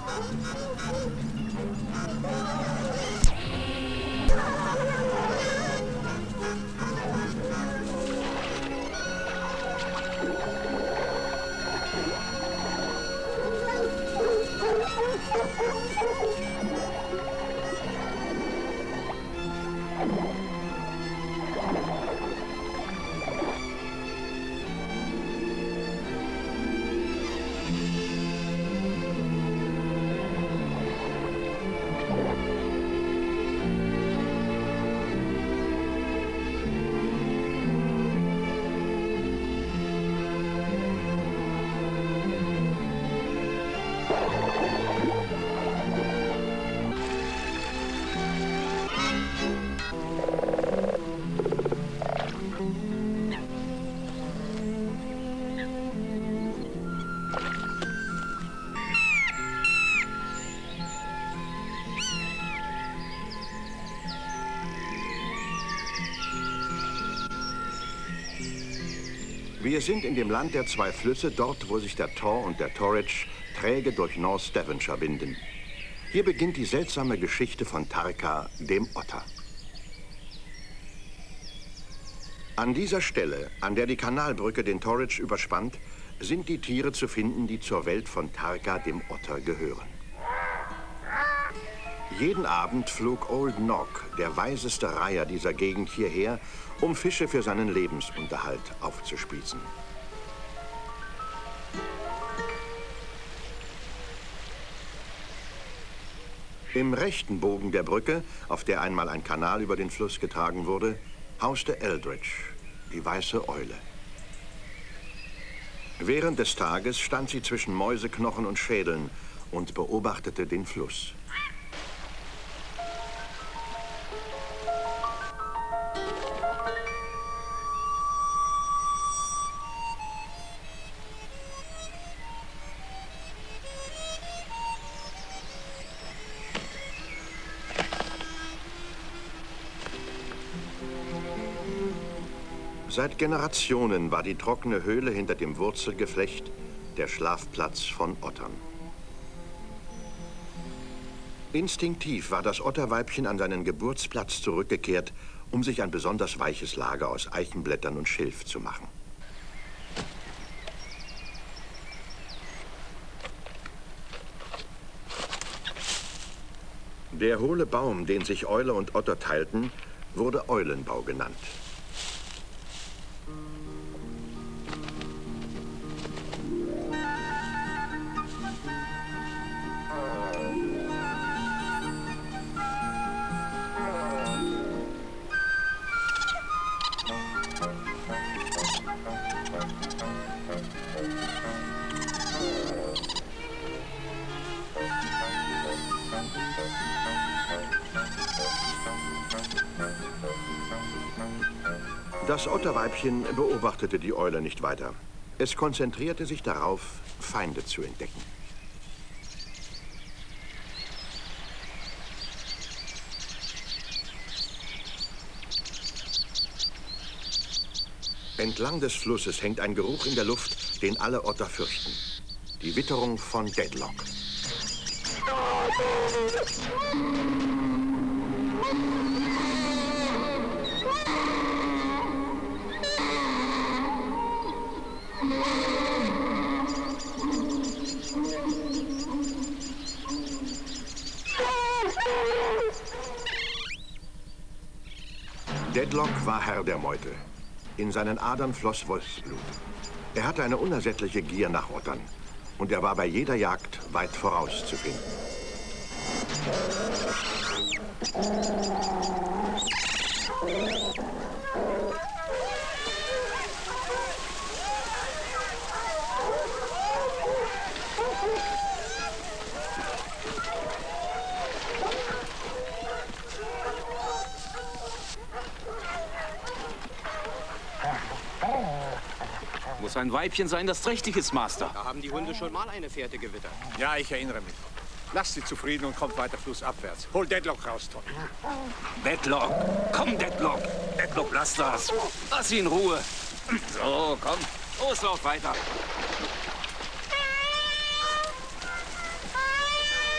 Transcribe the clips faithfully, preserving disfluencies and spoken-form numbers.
Wir sind in dem Land der zwei Flüsse, dort, wo sich der Tor und der Torridge träge durch North Devonshire winden. Hier beginnt die seltsame Geschichte von Tarka, dem Otter. An dieser Stelle, an der die Kanalbrücke den Torridge überspannt, sind die Tiere zu finden, die zur Welt von Tarka, dem Otter, gehören. Jeden Abend flog Old Nock, der weiseste Reiher dieser Gegend, hierher, um Fische für seinen Lebensunterhalt aufzuspießen. Im rechten Bogen der Brücke, auf der einmal ein Kanal über den Fluss getragen wurde, hauste Eldridge, die weiße Eule. Während des Tages stand sie zwischen Mäuseknochen und Schädeln und beobachtete den Fluss. Seit Generationen war die trockene Höhle hinter dem Wurzelgeflecht der Schlafplatz von Ottern. Instinktiv war das Otterweibchen an seinen Geburtsplatz zurückgekehrt, um sich ein besonders weiches Lager aus Eichenblättern und Schilf zu machen. Der hohle Baum, den sich Eule und Otter teilten, wurde Eulenbau genannt. Das Otterweibchen beobachtete die Eule nicht weiter. Es konzentrierte sich darauf, Feinde zu entdecken. Entlang des Flusses hängt ein Geruch in der Luft, den alle Otter fürchten. Die Witterung von Deadlock. Deadlock war Herr der Meute. In seinen Adern floss Wolfsblut. Er hatte eine unersättliche Gier nach Ottern. Und er war bei jeder Jagd weit voraus zu finden. Muss ein Weibchen sein, das trächtig ist, Master. Da haben die Hunde schon mal eine Fährte gewittert. Ja, ich erinnere mich. Lasst sie zufrieden und kommt weiter flussabwärts. Hol Deadlock raus, Tom. Deadlock! Komm, Deadlock! Deadlock, lass das! Lass sie in Ruhe! So, komm. Los, lauf weiter!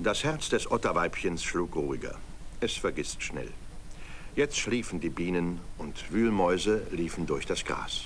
Das Herz des Otterweibchens schlug ruhiger. Es vergisst schnell. Jetzt schliefen die Bienen und Wühlmäuse liefen durch das Gras.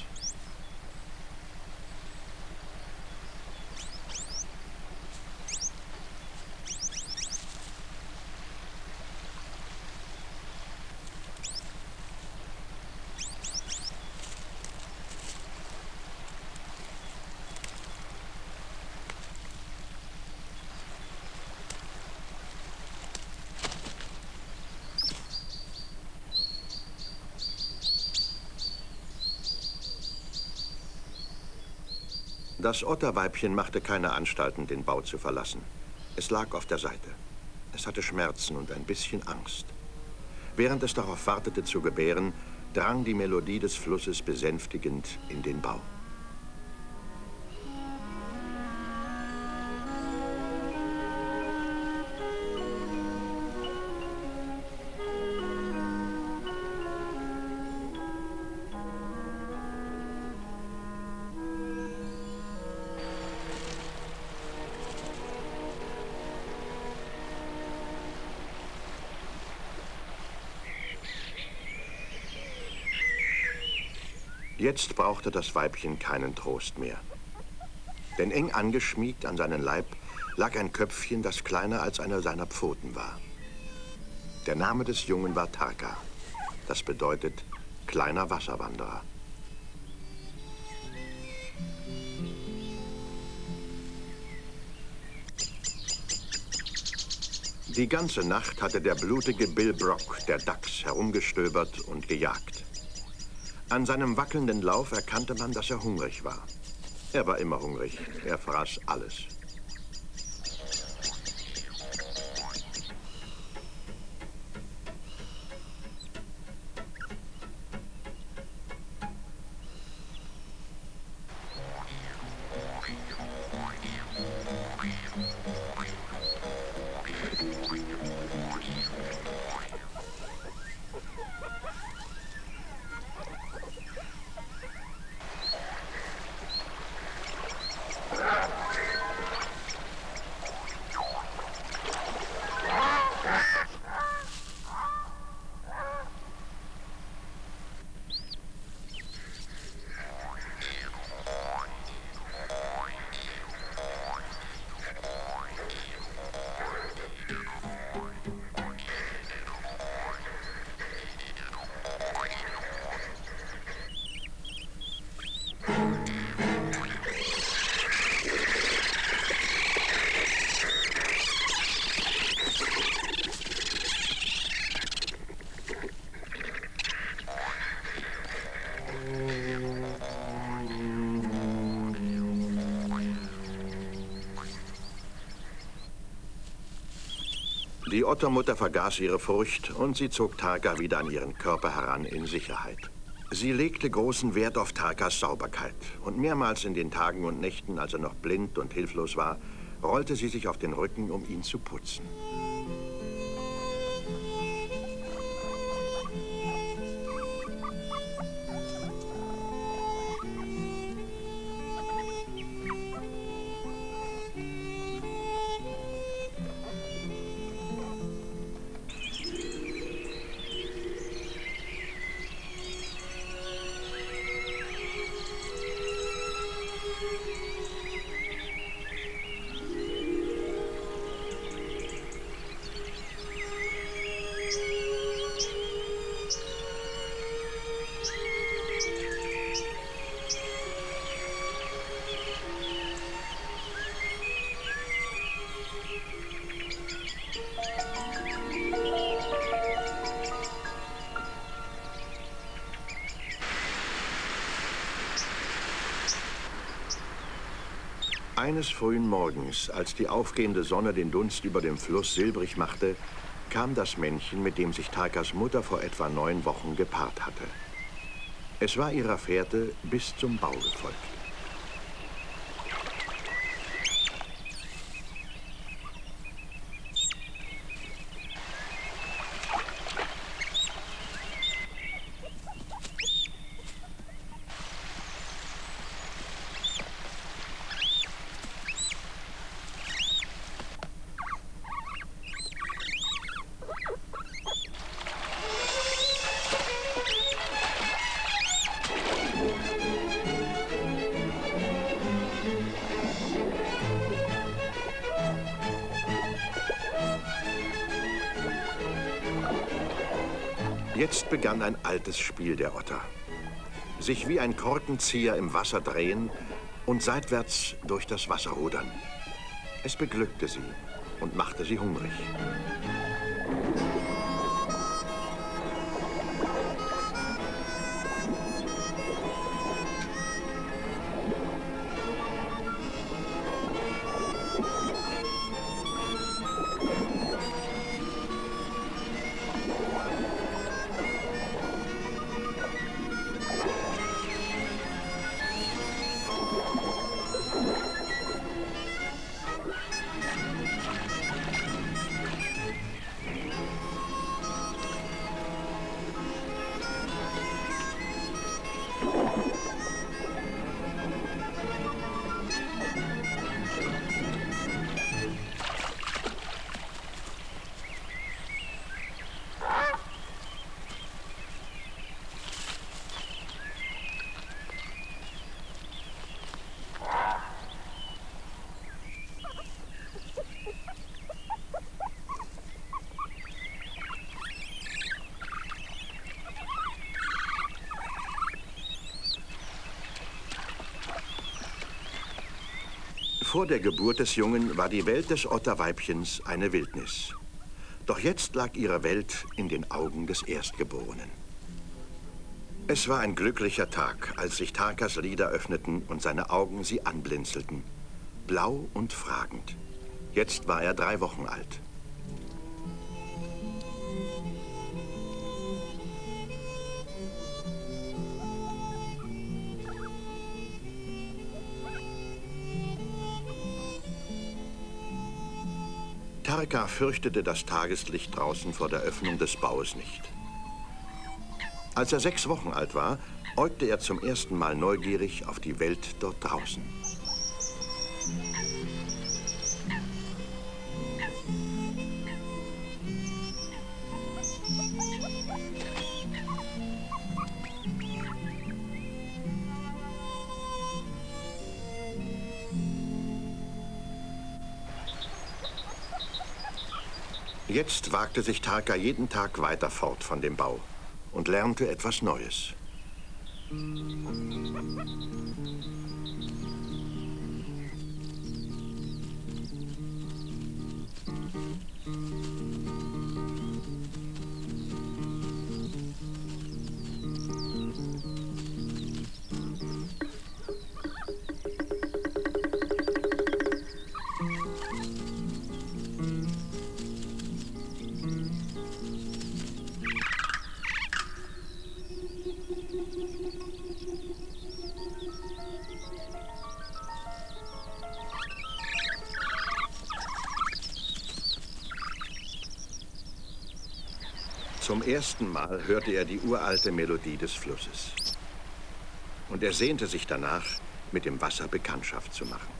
Das Otterweibchen machte keine Anstalten, den Bau zu verlassen. Es lag auf der Seite. Es hatte Schmerzen und ein bisschen Angst. Während es darauf wartete zu gebären, drang die Melodie des Flusses besänftigend in den Bau. Jetzt brauchte das Weibchen keinen Trost mehr. Denn eng angeschmiegt an seinen Leib lag ein Köpfchen, das kleiner als einer seiner Pfoten war. Der Name des Jungen war Tarka. Das bedeutet kleiner Wasserwanderer. Die ganze Nacht hatte der blutige Bill Brock, der Dachs, herumgestöbert und gejagt. An seinem wackelnden Lauf erkannte man, dass er hungrig war. Er war immer hungrig. Er fraß alles. Die Ottermutter vergaß ihre Furcht und sie zog Tarka wieder an ihren Körper heran in Sicherheit. Sie legte großen Wert auf Tarkas Sauberkeit und mehrmals in den Tagen und Nächten, als er noch blind und hilflos war, rollte sie sich auf den Rücken, um ihn zu putzen. Eines frühen Morgens, als die aufgehende Sonne den Dunst über dem Fluss silbrig machte, kam das Männchen, mit dem sich Tarkas Mutter vor etwa neun Wochen gepaart hatte. Es war ihrer Fährte bis zum Bau gefolgt. Jetzt begann ein altes Spiel der Otter. Sich wie ein Korkenzieher im Wasser drehen und seitwärts durch das Wasser rudern. Es beglückte sie und machte sie hungrig. Vor der Geburt des Jungen war die Welt des Otterweibchens eine Wildnis. Doch jetzt lag ihre Welt in den Augen des Erstgeborenen. Es war ein glücklicher Tag, als sich Tarkas Lider öffneten und seine Augen sie anblinzelten. Blau und fragend. Jetzt war er drei Wochen alt. Tarka fürchtete das Tageslicht draußen vor der Öffnung des Baues nicht. Als er sechs Wochen alt war, äugte er zum ersten Mal neugierig auf die Welt dort draußen. Jetzt wagte sich Tarka jeden Tag weiter fort von dem Bau und lernte etwas Neues. Zum ersten Mal hörte er die uralte Melodie des Flusses. Und er sehnte sich danach, mit dem Wasser Bekanntschaft zu machen.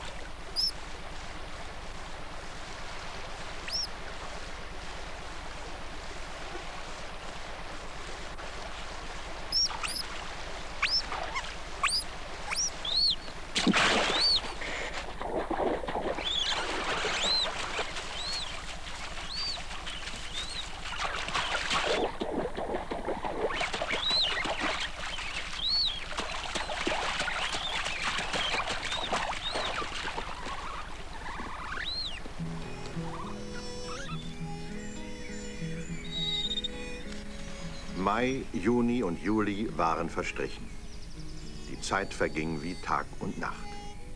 Mai, Juni und Juli waren verstrichen. Die Zeit verging wie Tag und Nacht.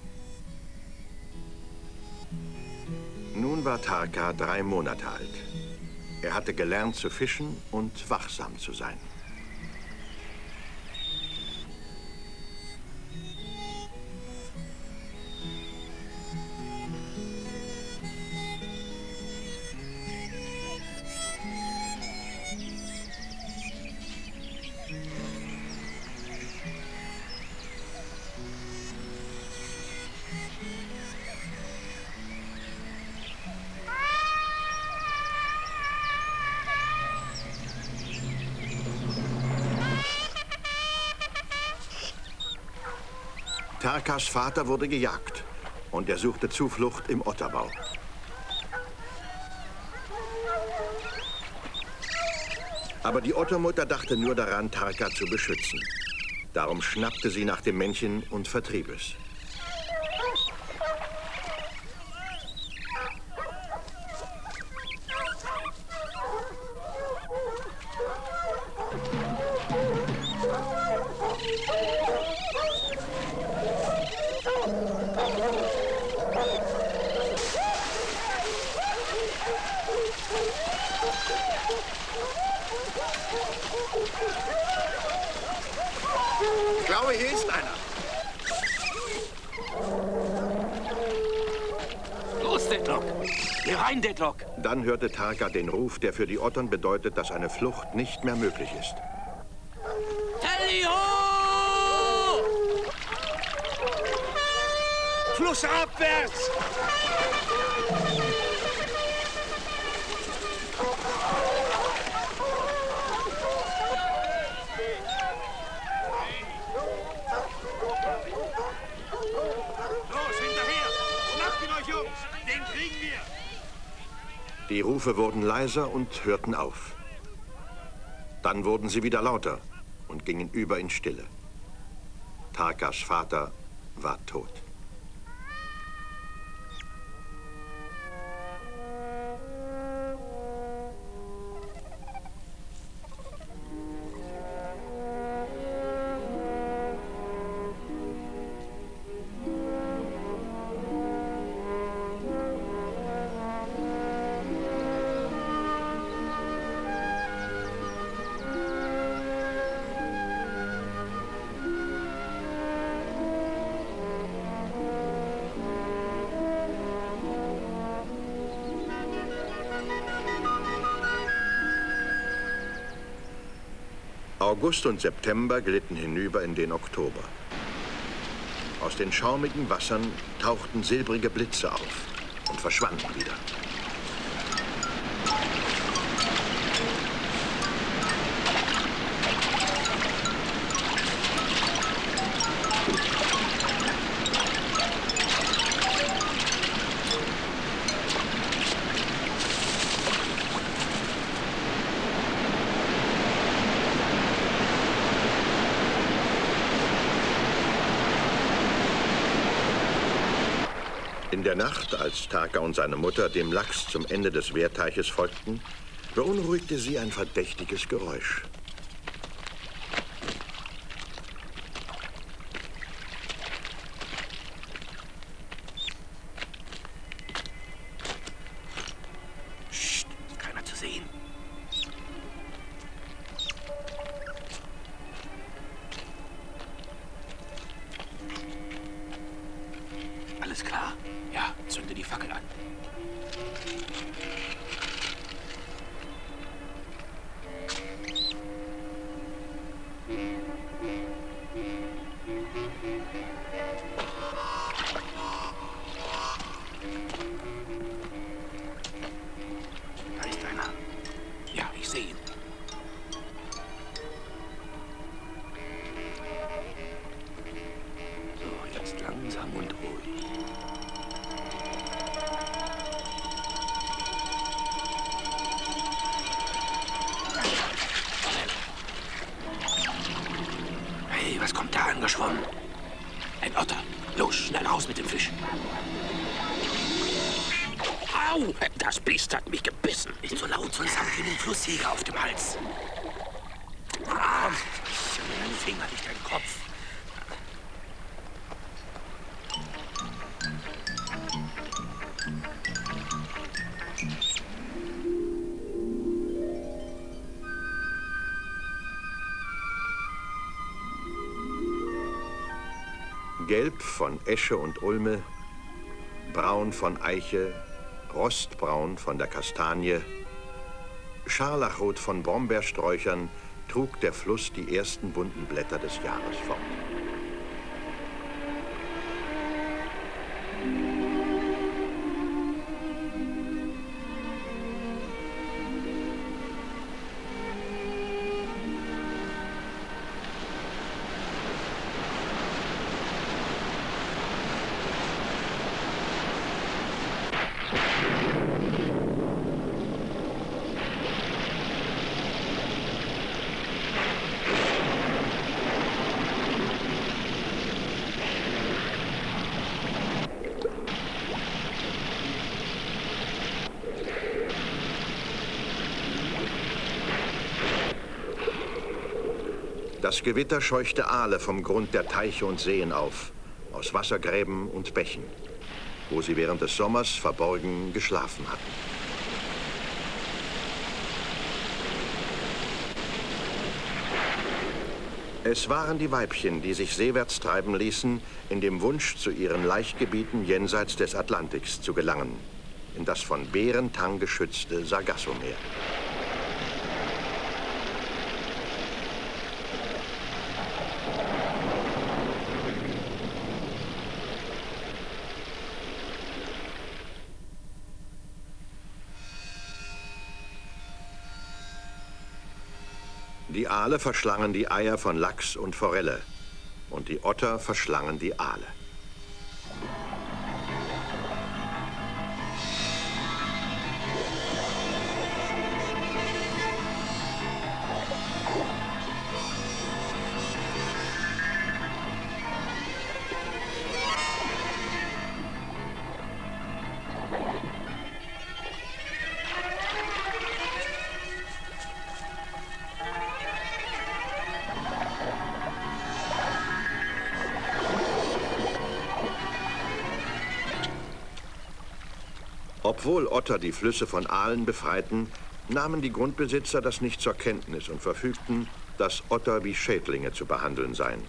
Nun war Tarka drei Monate alt. Er hatte gelernt zu fischen und wachsam zu sein. Tarkas Vater wurde gejagt und er suchte Zuflucht im Otterbau. Aber die Ottermutter dachte nur daran, Tarka zu beschützen. Darum schnappte sie nach dem Männchen und vertrieb es. Ich glaube, hier ist einer. Los, Deadlock! Hier rein, Deadlock! Dann hörte Tarka den Ruf, der für die Ottern bedeutet, dass eine Flucht nicht mehr möglich ist. Tally-ho! Flussabwärts! Die Rufe wurden leiser und hörten auf. Dann wurden sie wieder lauter und gingen über in Stille. Tarkas Vater war tot. August und September glitten hinüber in den Oktober. Aus den schaumigen Wassern tauchten silbrige Blitze auf und verschwanden wieder. In der Nacht, als Tarka und seine Mutter dem Lachs zum Ende des Wehrteiches folgten, beunruhigte sie ein verdächtiges Geräusch. Psst, keiner zu sehen. Alles klar? Ja, zünde die Fackel an. Da ist einer. Ja, ich sehe ihn. So, jetzt langsam und ruhig. Hey, was kommt da angeschwommen? Ein Otter. Los, schnell raus mit dem Fisch. Au! Das Biest hat mich gebissen. Nicht so laut, sonst haben wir den Flussjäger auf dem Hals. Ah, mein Finger nicht ein Kopf. Gelb von Esche und Ulme, braun von Eiche, rostbraun von der Kastanie, scharlachrot von Brombeersträuchern trug der Fluss die ersten bunten Blätter des Jahres fort. Das Gewitter scheuchte Aale vom Grund der Teiche und Seen auf, aus Wassergräben und Bächen, wo sie während des Sommers verborgen geschlafen hatten. Es waren die Weibchen, die sich seewärts treiben ließen, in dem Wunsch, zu ihren Laichgebieten jenseits des Atlantiks zu gelangen, in das von Bärentang geschützte Sargassomeer. Die Aale verschlangen die Eier von Lachs und Forelle und die Otter verschlangen die Aale. Obwohl Otter die Flüsse von Aalen befreiten, nahmen die Grundbesitzer das nicht zur Kenntnis und verfügten, dass Otter wie Schädlinge zu behandeln seien.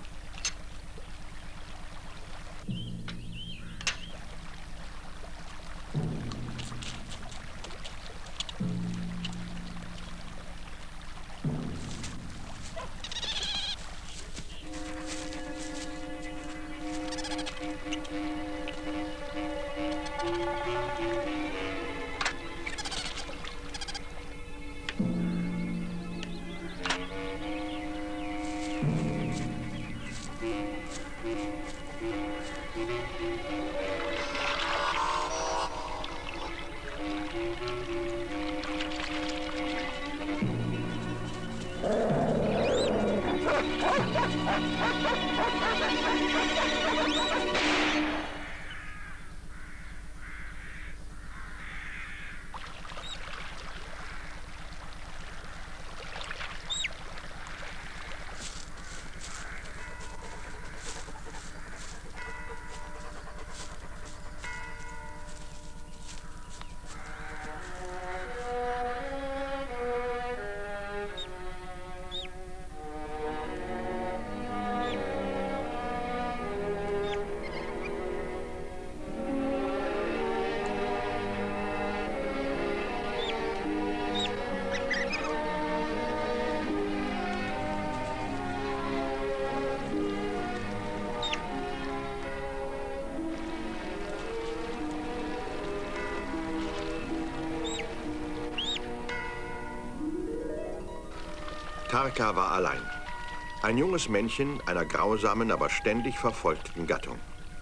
Tarka war allein. Ein junges Männchen einer grausamen, aber ständig verfolgten Gattung.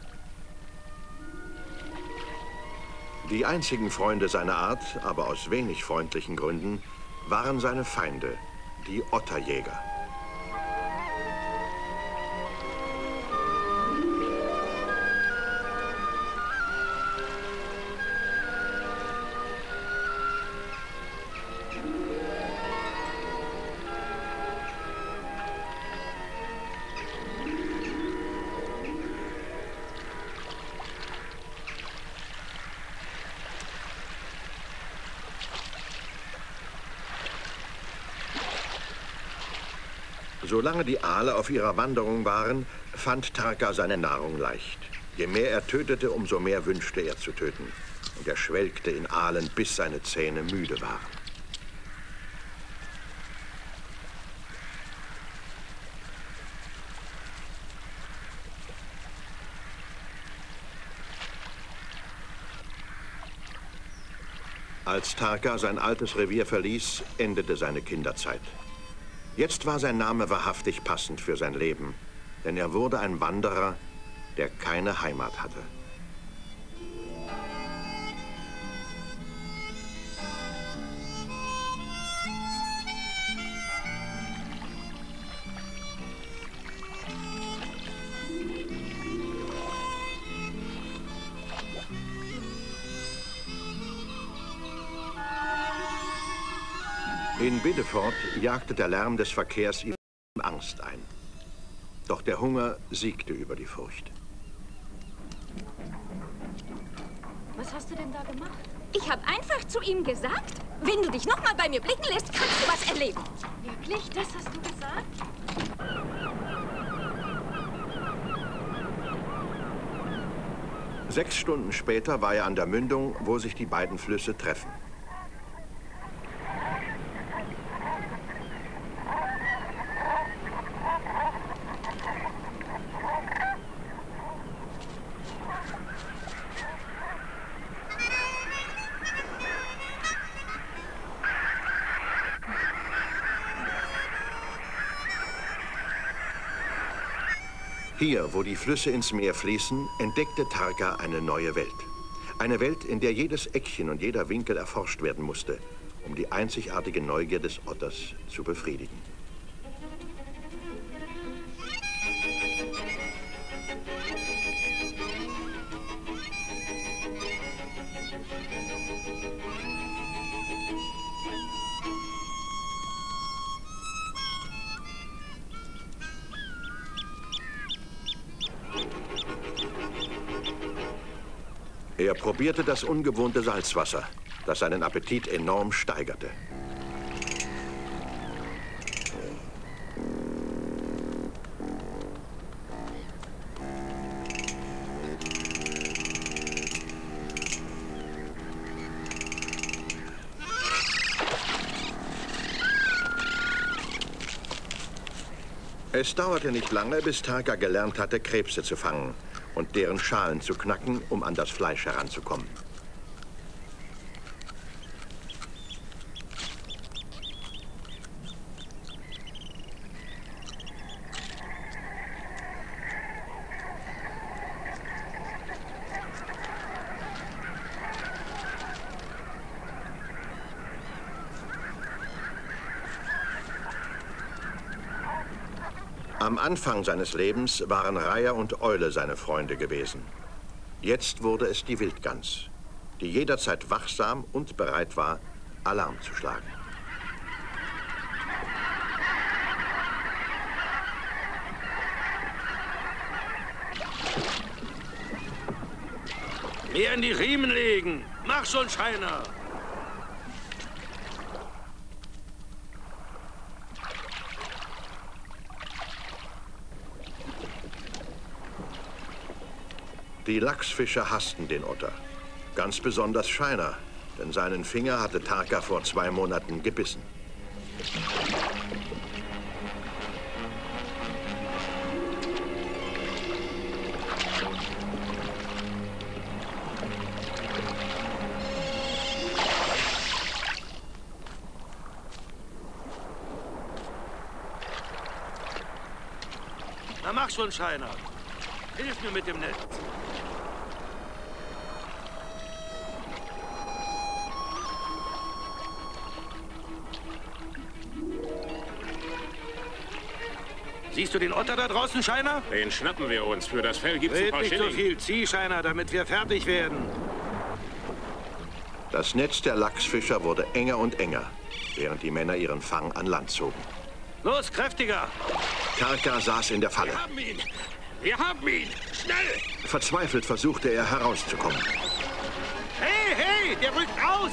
Die einzigen Freunde seiner Art, aber aus wenig freundlichen Gründen, waren seine Feinde, die Otterjäger. Solange die Aale auf ihrer Wanderung waren, fand Tarka seine Nahrung leicht. Je mehr er tötete, umso mehr wünschte er zu töten. Und er schwelgte in Aalen, bis seine Zähne müde waren. Als Tarka sein altes Revier verließ, endete seine Kinderzeit. Jetzt war sein Name wahrhaftig passend für sein Leben, denn er wurde ein Wanderer, der keine Heimat hatte. In Biddeford jagte der Lärm des Verkehrs ihm Angst ein. Doch der Hunger siegte über die Furcht. Was hast du denn da gemacht? Ich habe einfach zu ihm gesagt, wenn du dich noch mal bei mir blicken lässt, kannst du was erleben. Wirklich? Das hast du gesagt? Sechs Stunden später war er an der Mündung, wo sich die beiden Flüsse treffen. Hier, wo die Flüsse ins Meer fließen, entdeckte Tarka eine neue Welt. Eine Welt, in der jedes Eckchen und jeder Winkel erforscht werden musste, um die einzigartige Neugier des Otters zu befriedigen. Er probierte das ungewohnte Salzwasser, das seinen Appetit enorm steigerte. Es dauerte nicht lange, bis Tarka gelernt hatte, Krebse zu fangen und deren Schalen zu knacken, um an das Fleisch heranzukommen. Am Anfang seines Lebens waren Reiher und Eule seine Freunde gewesen. Jetzt wurde es die Wildgans, die jederzeit wachsam und bereit war, Alarm zu schlagen. Mehr in die Riemen legen! Mach schon, Scheiner! Die Lachsfischer hassten den Otter. Ganz besonders Scheiner, denn seinen Finger hatte Tarka vor zwei Monaten gebissen. Na mach schon, Scheiner! Hilf mir mit dem Netz! Siehst du den Otter da draußen, Scheiner? Den schnappen wir uns. Für das Fell gibt's ein Red paar nicht so Schilling. viel. Zieh, Scheiner, damit wir fertig werden. Das Netz der Lachsfischer wurde enger und enger, während die Männer ihren Fang an Land zogen. Los, kräftiger! Tarka saß in der Falle. Wir haben ihn! Wir haben ihn! Schnell! Verzweifelt versuchte er herauszukommen. Hey, hey, der rückt aus!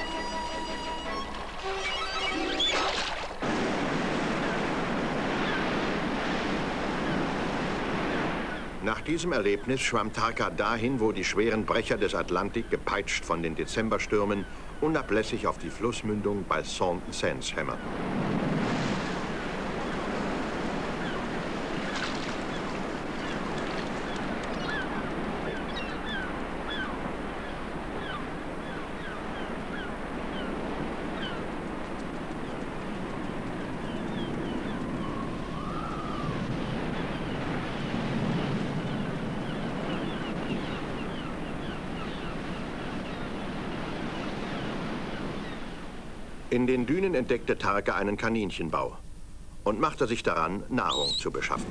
Nach diesem Erlebnis schwamm Tarka dahin, wo die schweren Brecher des Atlantik, gepeitscht von den Dezemberstürmen, unablässig auf die Flussmündung bei Saint-Saëns hämmern. In den Dünen entdeckte Tarka einen Kaninchenbau und machte sich daran, Nahrung zu beschaffen.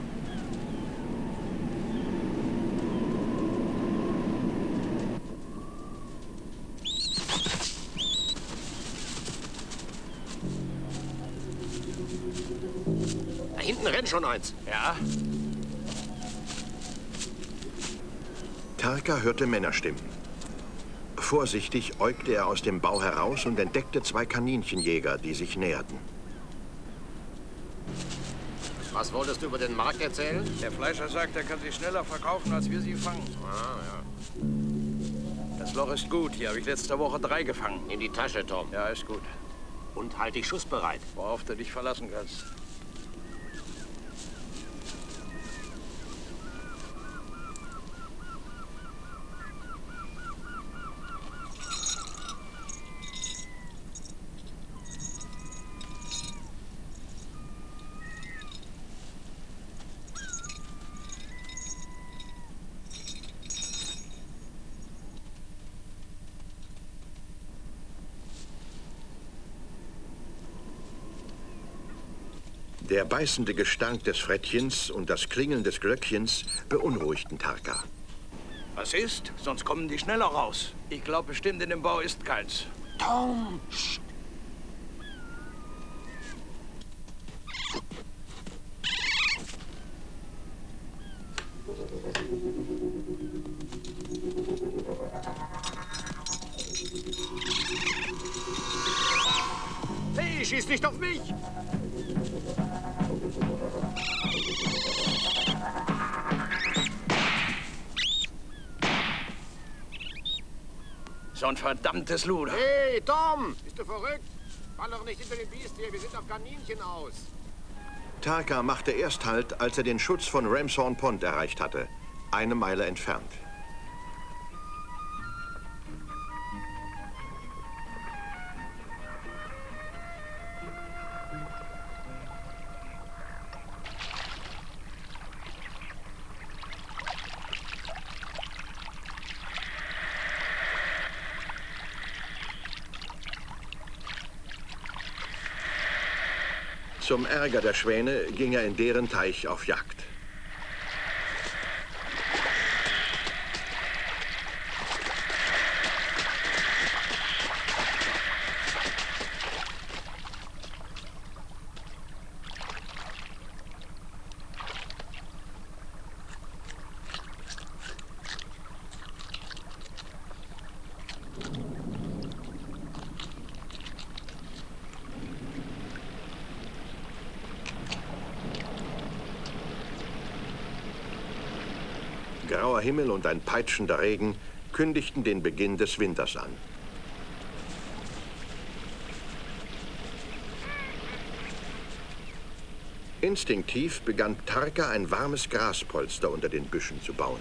Da hinten rennt schon eins. Ja? Tarka hörte Männerstimmen. Vorsichtig äugte er aus dem Bau heraus und entdeckte zwei Kaninchenjäger, die sich näherten. Was wolltest du über den Markt erzählen? Der Fleischer sagt, er kann sie schneller verkaufen, als wir sie fangen. Ah, ja. Das Loch ist gut. Hier habe ich letzte Woche drei gefangen. In die Tasche, Tom. Ja, ist gut. Und halt dich schussbereit. Worauf du dich verlassen kannst. Der beißende Gestank des Frettchens und das Klingeln des Glöckchens beunruhigten Tarka. Was ist? Sonst kommen die schneller raus. Ich glaube bestimmt, in dem Bau ist keins. Tom! Psst. Hey, schieß nicht auf mich! So ein verdammtes Luder. Hey, Tom! Bist du verrückt? Fall doch nicht hinter den Biest hier. Wir sind auf Kaninchen aus. Tarka machte erst Halt, als er den Schutz von Ramshorn Pond erreicht hatte, eine Meile entfernt. Zum Ärger der Schwäne ging er in deren Teich auf Jagd. Grauer Himmel und ein peitschender Regen kündigten den Beginn des Winters an. Instinktiv begann Tarka ein warmes Graspolster unter den Büschen zu bauen.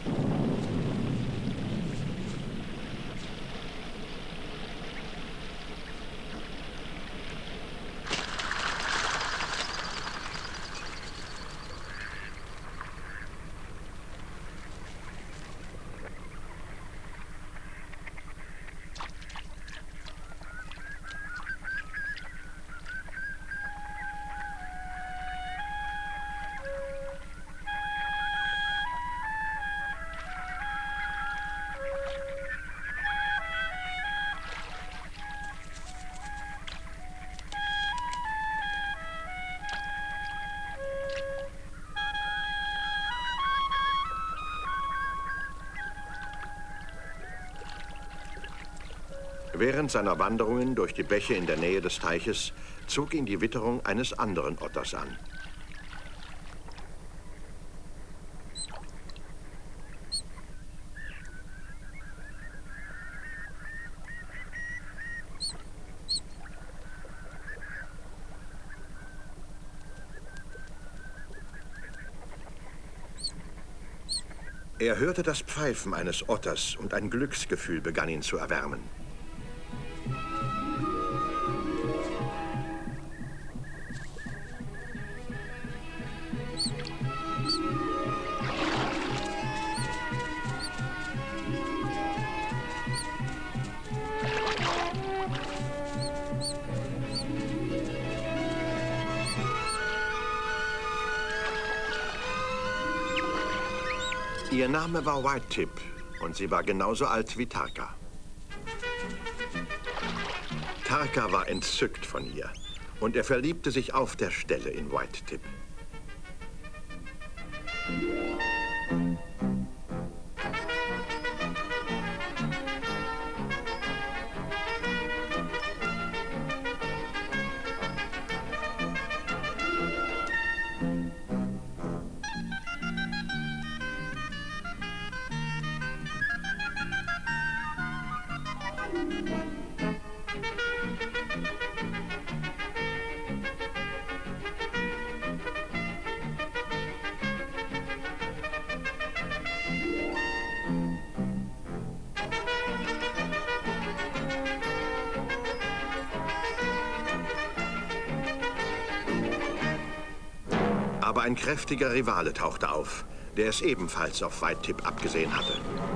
Während seiner Wanderungen durch die Bäche in der Nähe des Teiches zog ihn die Witterung eines anderen Otters an. Er hörte das Pfeifen eines Otters und ein Glücksgefühl begann ihn zu erwärmen. Ihr Name war White Tip und sie war genauso alt wie Tarka. Tarka war entzückt von ihr und er verliebte sich auf der Stelle in White Tip. Aber ein kräftiger Rivale tauchte auf, der es ebenfalls auf White Tip abgesehen hatte.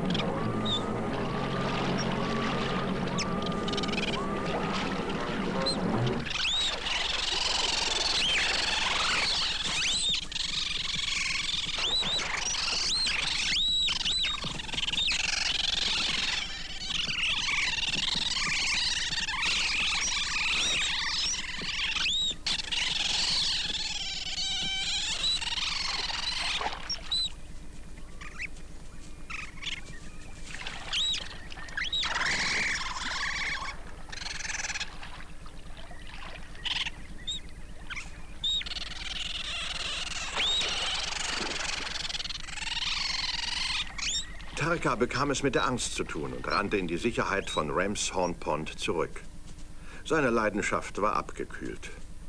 Tarka bekam es mit der Angst zu tun und rannte in die Sicherheit von Ramshorn Pond zurück. Seine Leidenschaft war abgekühlt.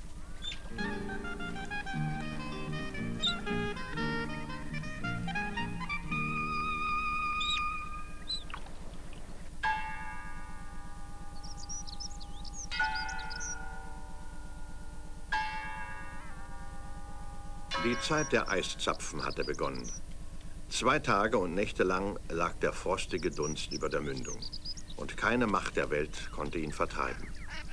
Die Zeit der Eiszapfen hatte begonnen. Zwei Tage und Nächte lang lag der frostige Dunst über der Mündung. Und keine Macht der Welt konnte ihn vertreiben.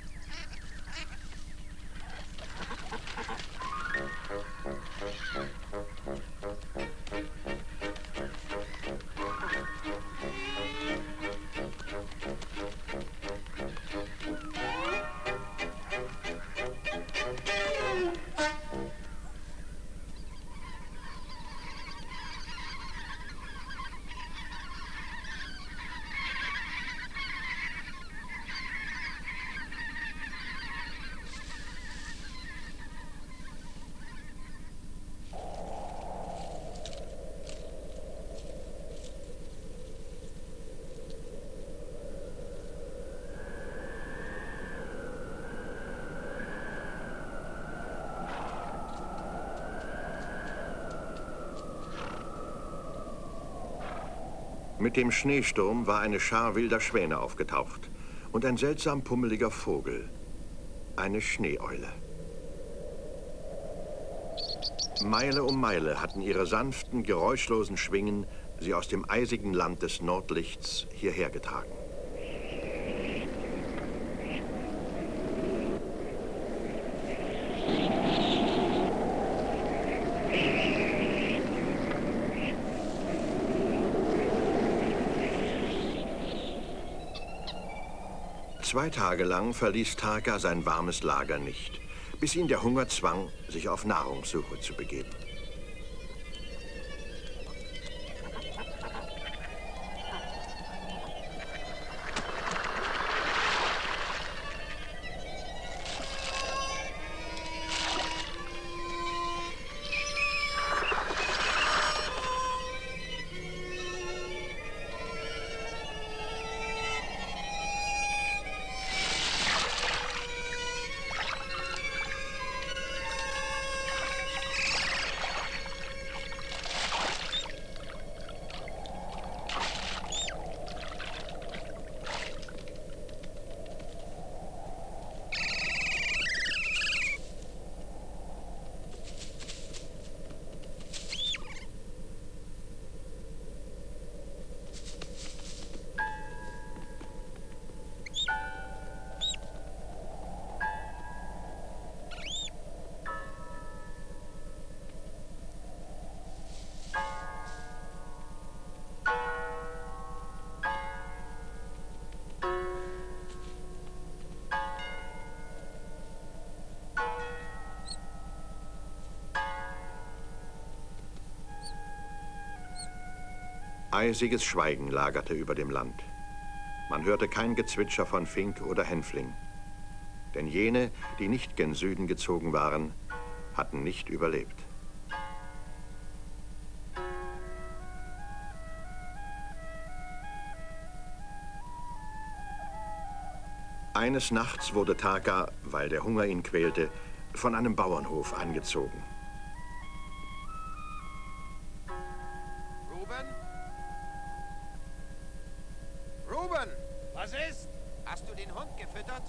Mit dem Schneesturm war eine Schar wilder Schwäne aufgetaucht und ein seltsam pummeliger Vogel, eine Schneeeule. Meile um Meile hatten ihre sanften, geräuschlosen Schwingen sie aus dem eisigen Land des Nordlichts hierher getragen. Zwei Tage lang verließ Tarka sein warmes Lager nicht, bis ihn der Hunger zwang, sich auf Nahrungssuche zu begeben. Eisiges Schweigen lagerte über dem Land. Man hörte kein Gezwitscher von Fink oder Hänfling. Denn jene, die nicht gen Süden gezogen waren, hatten nicht überlebt. Eines Nachts wurde Tarka, weil der Hunger ihn quälte, von einem Bauernhof angezogen. Ruben? Ruben! Was ist? Hast du den Hund gefüttert?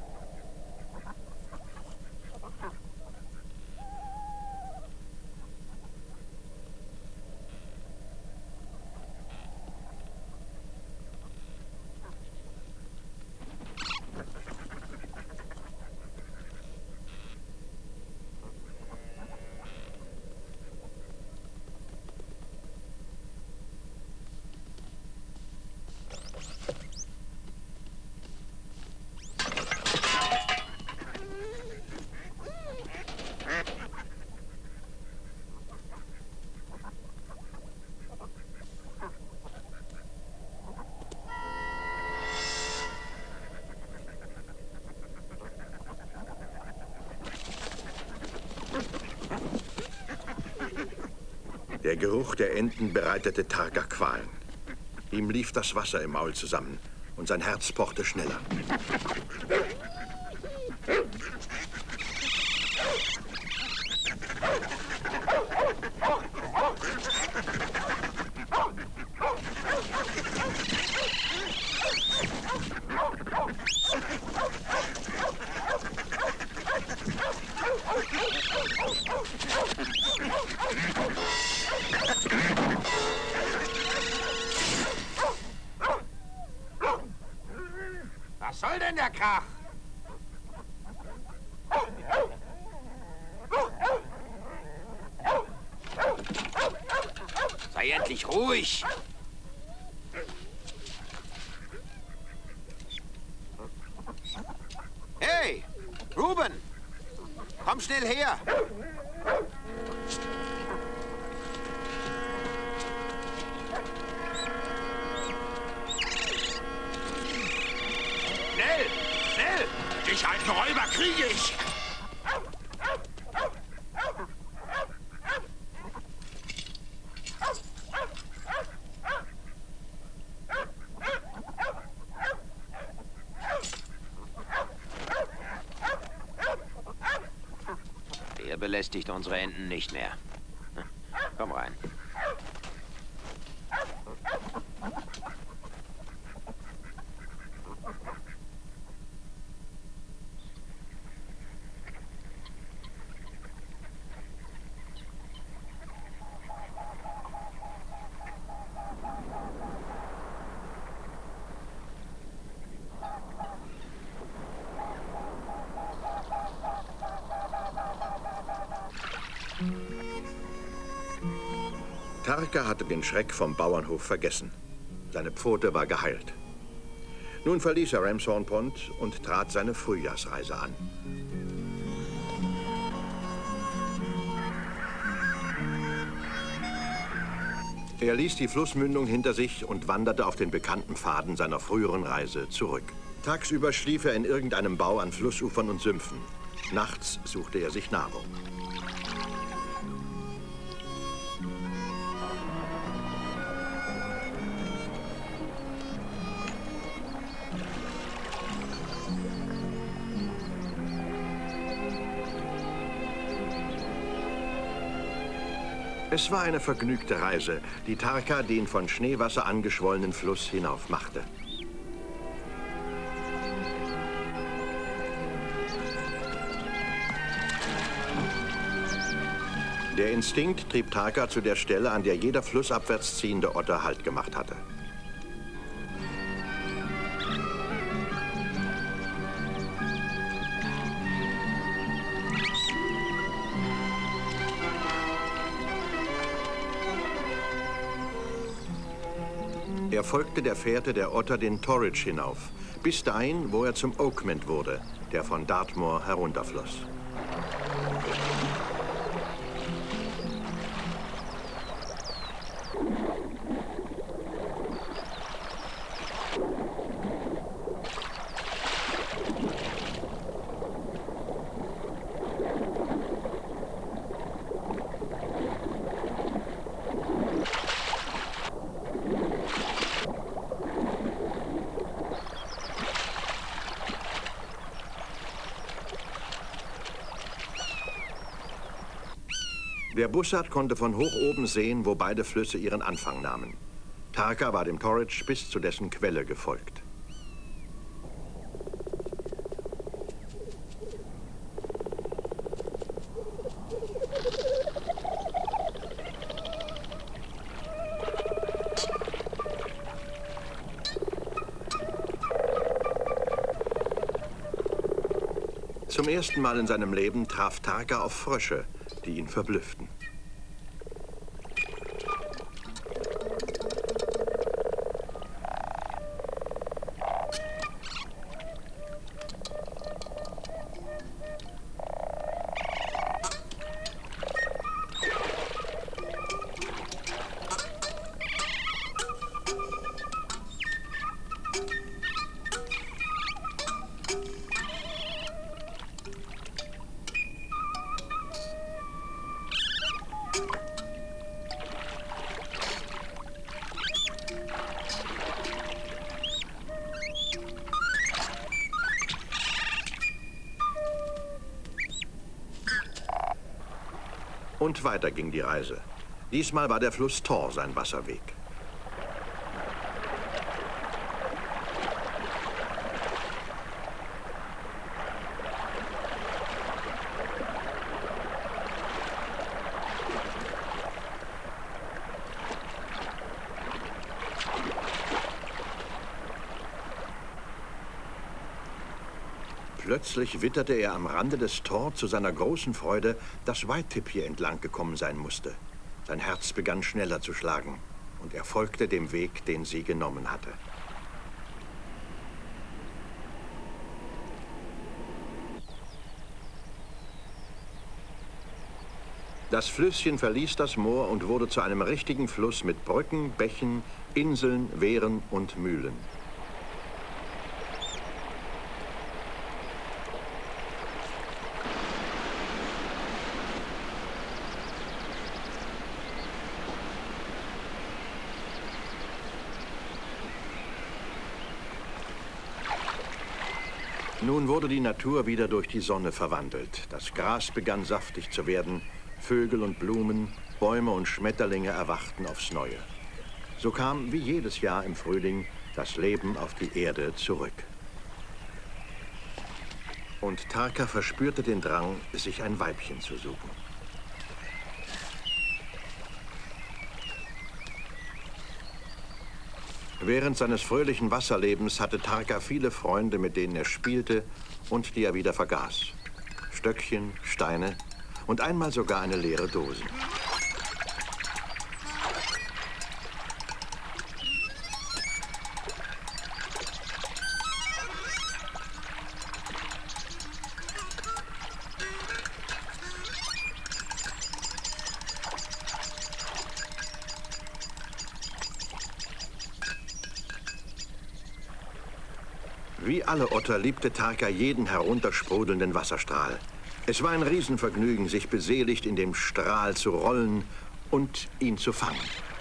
Der Geruch der Enten bereitete Tarka Qualen. Ihm lief das Wasser im Maul zusammen und sein Herz pochte schneller. Was soll denn der Krach? Sei endlich ruhig. Hey, Ruben! Komm schnell her! Schnell! Schnell! Dich alten Räuber kriege ich! Er belästigt unsere Enten nicht mehr. Komm rein. Tarka hatte den Schreck vom Bauernhof vergessen. Seine Pfote war geheilt. Nun verließ er Ramshorn Pond und trat seine Frühjahrsreise an. Er ließ die Flussmündung hinter sich und wanderte auf den bekannten Pfaden seiner früheren Reise zurück. Tagsüber schlief er in irgendeinem Bau an Flussufern und Sümpfen. Nachts suchte er sich Nahrung. Es war eine vergnügte Reise, die Tarka den von Schneewasser angeschwollenen Fluss hinauf machte. Der Instinkt trieb Tarka zu der Stelle, an der jeder flussabwärts ziehende Otter Halt gemacht hatte. Er folgte der Fährte der Otter den Torridge hinauf, bis dahin, wo er zum Oakmont wurde, der von Dartmoor herunterfloss. Der Bussard konnte von hoch oben sehen, wo beide Flüsse ihren Anfang nahmen. Tarka war dem Torridge bis zu dessen Quelle gefolgt. Zum ersten Mal in seinem Leben traf Tarka auf Frösche, die ihn verblüfften. Und weiter ging die Reise. Diesmal war der Fluss Tor sein Wasserweg. Plötzlich witterte er am Rande des Tor zu seiner großen Freude, dass Whitetip hier entlang gekommen sein musste. Sein Herz begann schneller zu schlagen und er folgte dem Weg, den sie genommen hatte. Das Flüsschen verließ das Moor und wurde zu einem richtigen Fluss mit Brücken, Bächen, Inseln, Wehren und Mühlen. Nun wurde die Natur wieder durch die Sonne verwandelt. Das Gras begann saftig zu werden, Vögel und Blumen, Bäume und Schmetterlinge erwachten aufs Neue. So kam, wie jedes Jahr im Frühling, das Leben auf die Erde zurück. Und Tarka verspürte den Drang, sich ein Weibchen zu suchen. Während seines fröhlichen Wasserlebens hatte Tarka viele Freunde, mit denen er spielte und die er wieder vergaß. Stöckchen, Steine und einmal sogar eine leere Dose. Wie alle Otter liebte Tarka jeden heruntersprudelnden Wasserstrahl. Es war ein Riesenvergnügen, sich beseligt in dem Strahl zu rollen und ihn zu fangen.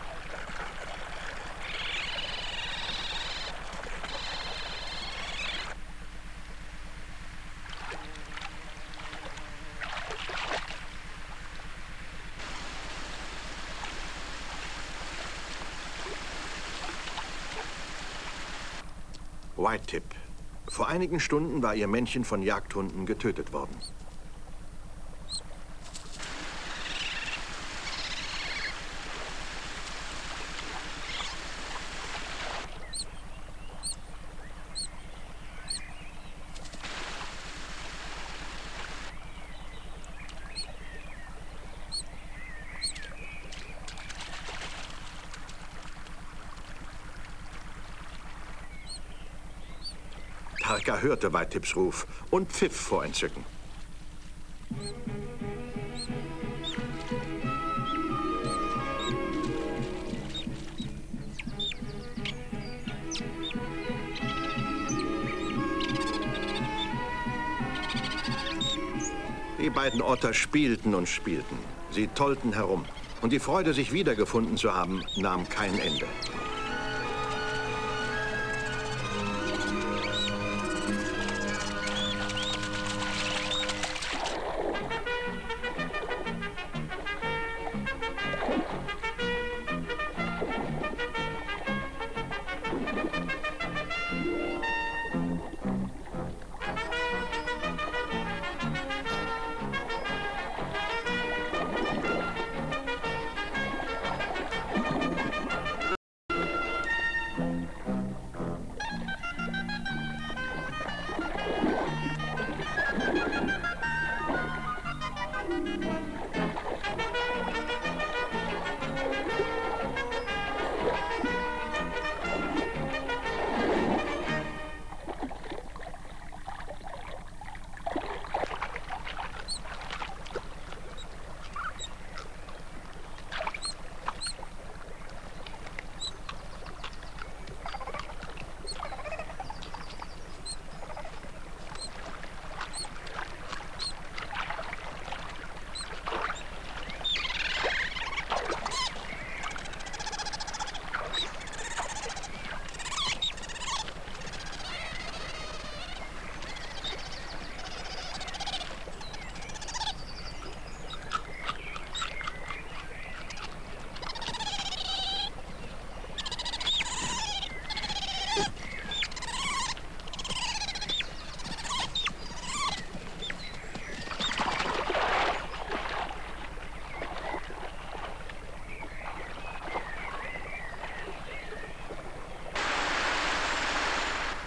Whitetip. Vor einigen Stunden war ihr Männchen von Jagdhunden getötet worden. Tarka hörte Whitetips Ruf und pfiff vor Entzücken. Die beiden Otter spielten und spielten. Sie tollten herum. Und die Freude, sich wiedergefunden zu haben, nahm kein Ende.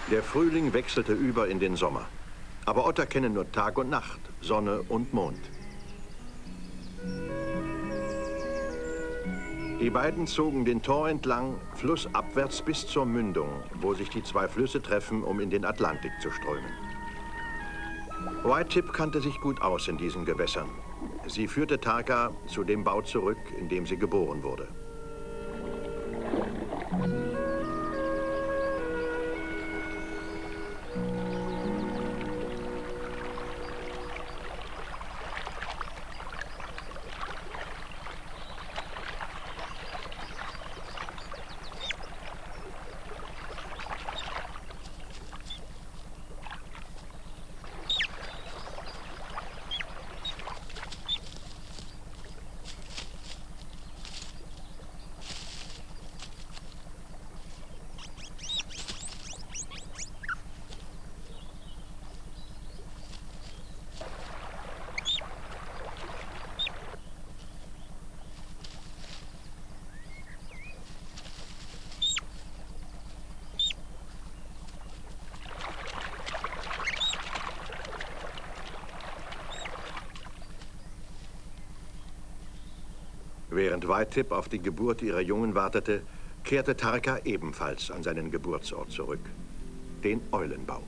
Der Frühling wechselte über in den Sommer. Aber Otter kennen nur Tag und Nacht, Sonne und Mond. Die beiden zogen den Tor entlang, flussabwärts bis zur Mündung, wo sich die zwei Flüsse treffen, um in den Atlantik zu strömen. White Tip kannte sich gut aus in diesen Gewässern. Sie führte Tarka zu dem Bau zurück, in dem sie geboren wurde. Während White Tip auf die Geburt ihrer Jungen wartete, kehrte Tarka ebenfalls an seinen Geburtsort zurück, den Eulenbau.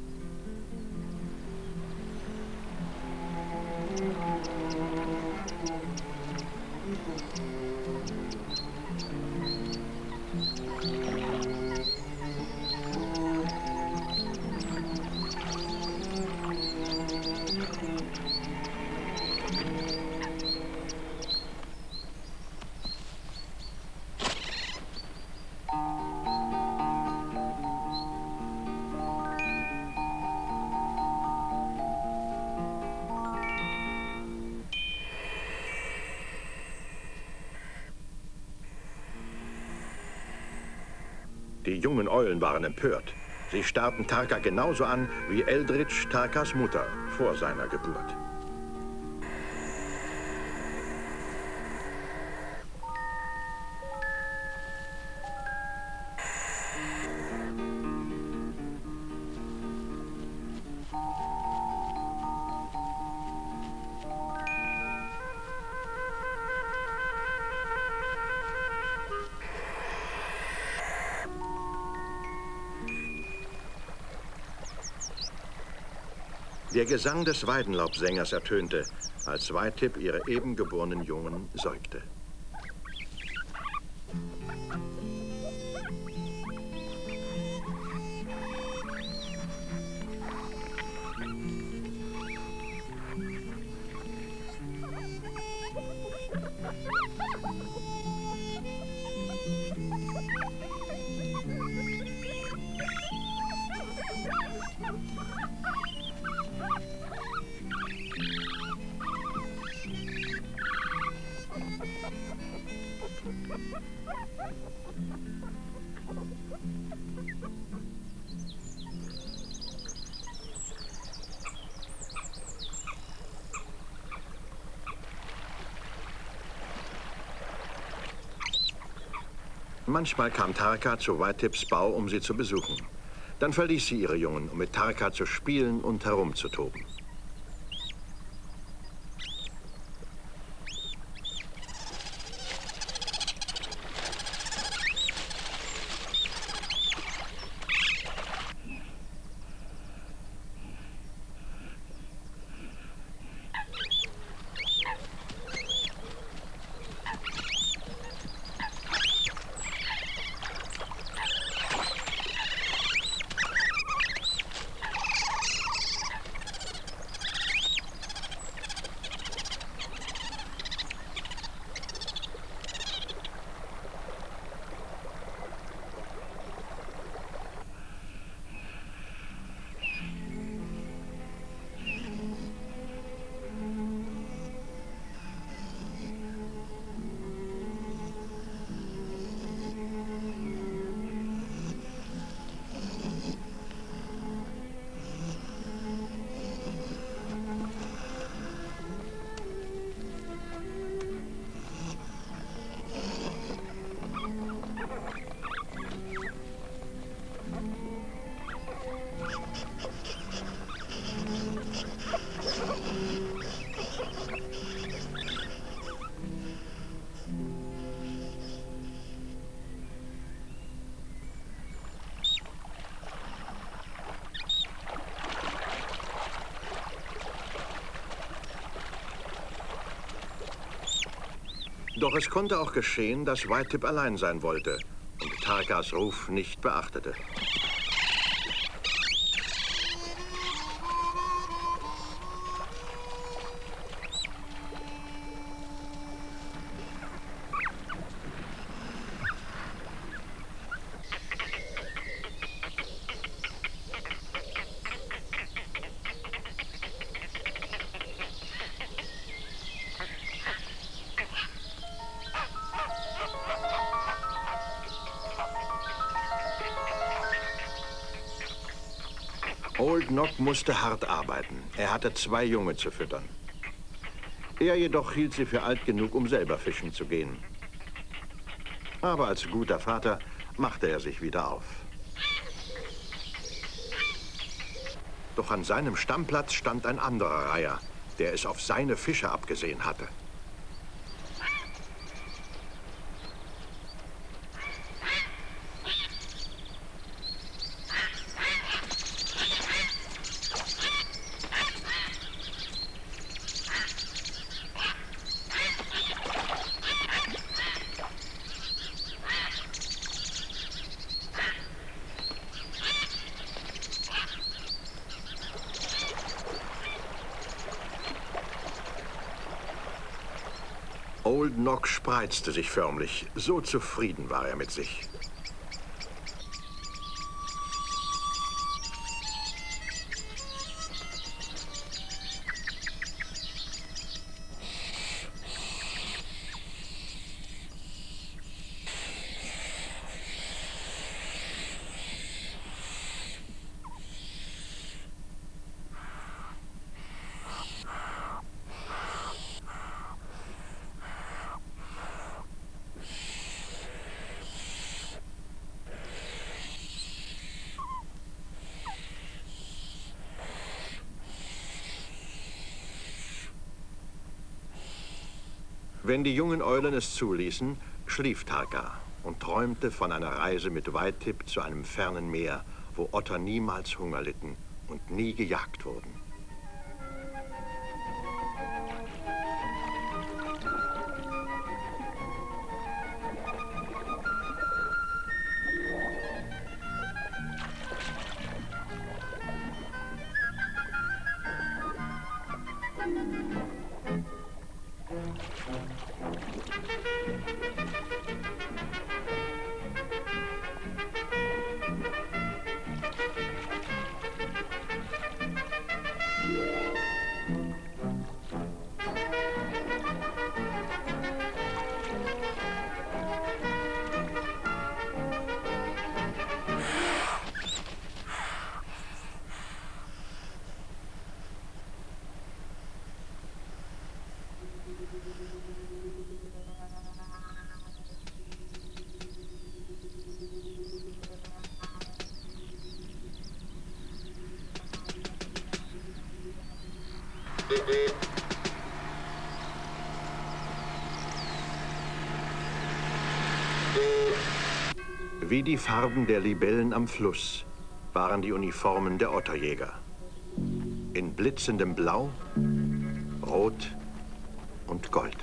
Die jungen Eulen waren empört. Sie starrten Tarka genauso an wie Eldridge Tarkas Mutter vor seiner Geburt. Der Gesang des Weidenlaubsängers ertönte, als White Tip ihre eben geborenen Jungen säugte. Manchmal kam Tarka zu White Tips Bau, um sie zu besuchen. Dann verließ sie ihre Jungen, um mit Tarka zu spielen und herumzutoben. Doch es konnte auch geschehen, dass Whitetip allein sein wollte und Tarkas Ruf nicht beachtete. Old Nock musste hart arbeiten. Er hatte zwei Junge zu füttern. Er jedoch hielt sie für alt genug, um selber fischen zu gehen. Aber als guter Vater machte er sich wieder auf. Doch an seinem Stammplatz stand ein anderer Reiher, der es auf seine Fische abgesehen hatte. Old Nock spreizte sich förmlich. So zufrieden war er mit sich. Wenn die jungen Eulen es zuließen, schlief Tarka und träumte von einer Reise mit Whitetip zu einem fernen Meer, wo Otter niemals Hunger litten und nie gejagt wurden. Wie die Farben der Libellen am Fluss waren die Uniformen der Otterjäger. In blitzendem Blau, Rot und Gold.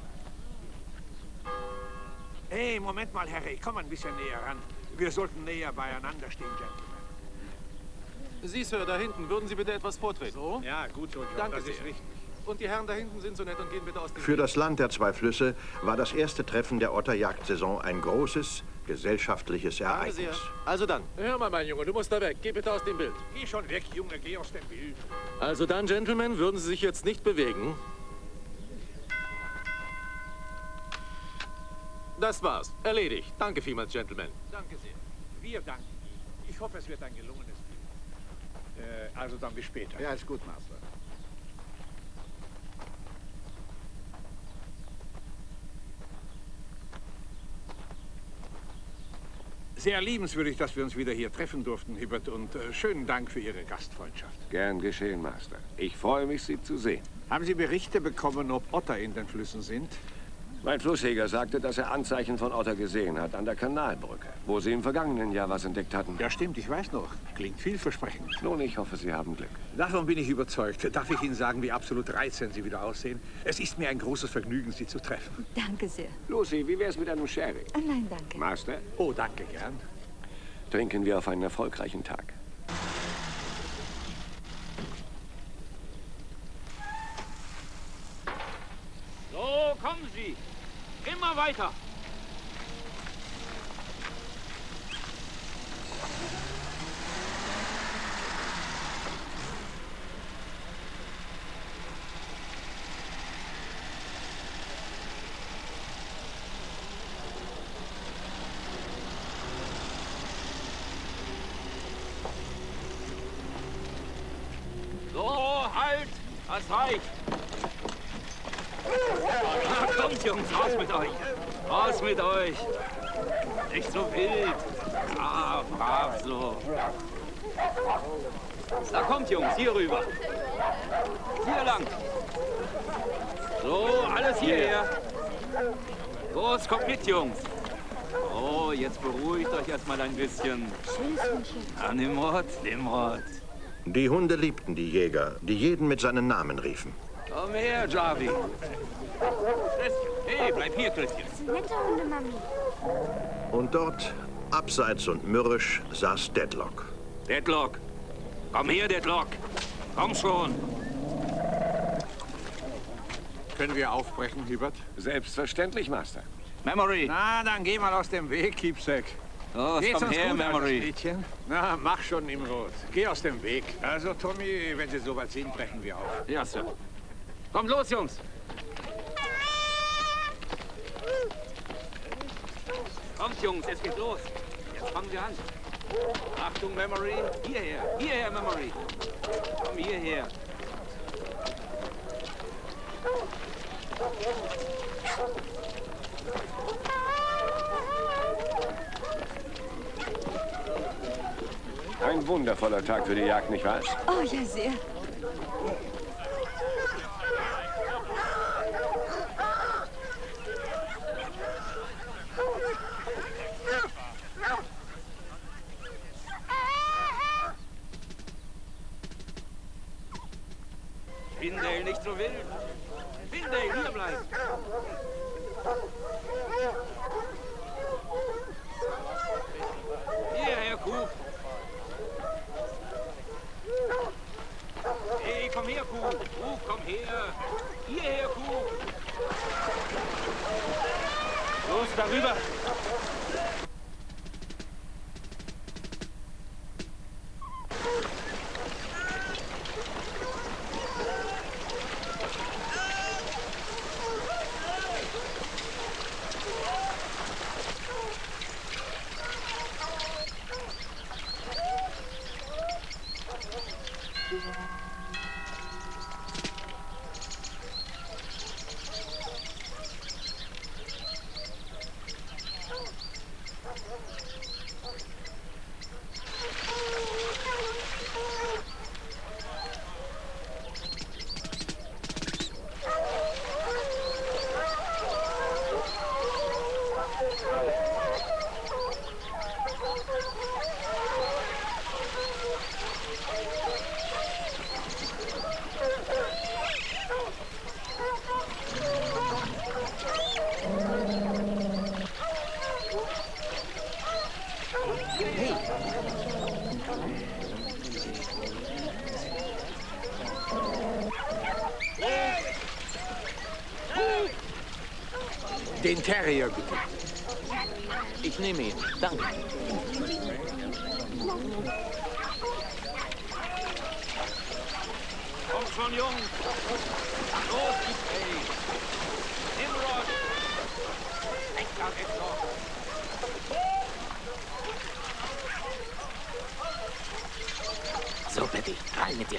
Hey, Moment mal, Harry, komm ein bisschen näher ran. Wir sollten näher beieinander stehen, Gentlemen. Sie, Sir, da hinten, würden Sie bitte etwas vortreten? So? Ja, gut so, John. Danke das sehr. ist richtig. Und die Herren da hinten sind so nett und gehen bitte aus dem Für Weg. das Land der zwei Flüsse war das erste Treffen der Otterjagdsaison ein großes gesellschaftliches Danke sehr. Ereignis. Also dann. Hör mal, mein Junge, du musst da weg. Geh bitte aus dem Bild. Geh schon weg, Junge, geh aus dem Bild. Also dann, Gentlemen, würden Sie sich jetzt nicht bewegen? Das war's. Erledigt. Danke vielmals, Gentlemen. Danke sehr. Wir danken Ihnen. Ich hoffe, es wird ein gelungenes Bild. Äh, also dann bis später. Ja, ist gut, Master. Sehr liebenswürdig, dass wir uns wieder hier treffen durften, Hibbert, und äh, schönen Dank für Ihre Gastfreundschaft. Gern geschehen, Master. Ich freue mich, Sie zu sehen. Haben Sie Berichte bekommen, ob Otter in den Flüssen sind? Mein Flussjäger sagte, dass er Anzeichen von Otter gesehen hat an der Kanalbrücke, wo Sie im vergangenen Jahr was entdeckt hatten. Ja, stimmt, ich weiß noch. Klingt vielversprechend. Nun, ich hoffe, Sie haben Glück. Davon bin ich überzeugt. Darf ich Ihnen sagen, wie absolut reizend Sie wieder aussehen? Es ist mir ein großes Vergnügen, Sie zu treffen. Danke sehr. Lucy, wie wär's mit einem Sherry? Oh, nein, danke. Master? Oh, danke, gern. Trinken wir auf einen erfolgreichen Tag. So, kommen Sie. Immer weiter. So, halt! Das reicht! Na, kommt, Jungs, raus mit euch! Raus mit euch! Nicht so wild! Ah, brav so! Da kommt, Jungs, hier rüber! Hier lang! So, alles hierher! Los, kommt mit, Jungs! Oh, jetzt beruhigt euch erstmal ein bisschen. Ah, Nimrod, Nimrod. Die Hunde liebten die Jäger, die jeden mit seinen Namen riefen. Komm her, Jarvi. Hey, bleib hier, Christian. Das sind nette Hunde, Mami. Und dort, abseits und mürrisch, saß Deadlock. Deadlock. Komm her, Deadlock. Komm schon. Können wir aufbrechen, Hubert? Selbstverständlich, Master. Memory. Na, dann geh mal aus dem Weg, Keepsake. Los, Geht's komm uns her, gut, Memory. altes Mädchen? Na, mach schon, Nimrod. Geh aus dem Weg. Also, Tommy, wenn Sie soweit sind, brechen wir auf. Ja, Sir. Kommt los, Jungs. Kommt, Jungs, es geht los. Jetzt fangen wir an. Achtung, Memory. Hierher, hierher, Memory. Komm hierher. Ein wundervoller Tag für die Jagd, nicht wahr? Oh, ja, sehr. Findale, nicht so wild. Findale, hier bleiben. Hierher, Kuh. Hey, komm her, Kuh. Kuh, komm her. Hierher, Kuh. Los, darüber. Den Terrier, bitte. Ich nehme ihn. Danke. Komm schon, Jungs. Los, ey. Nimrod. Weg da, weg noch. So, Betty, rein mit dir.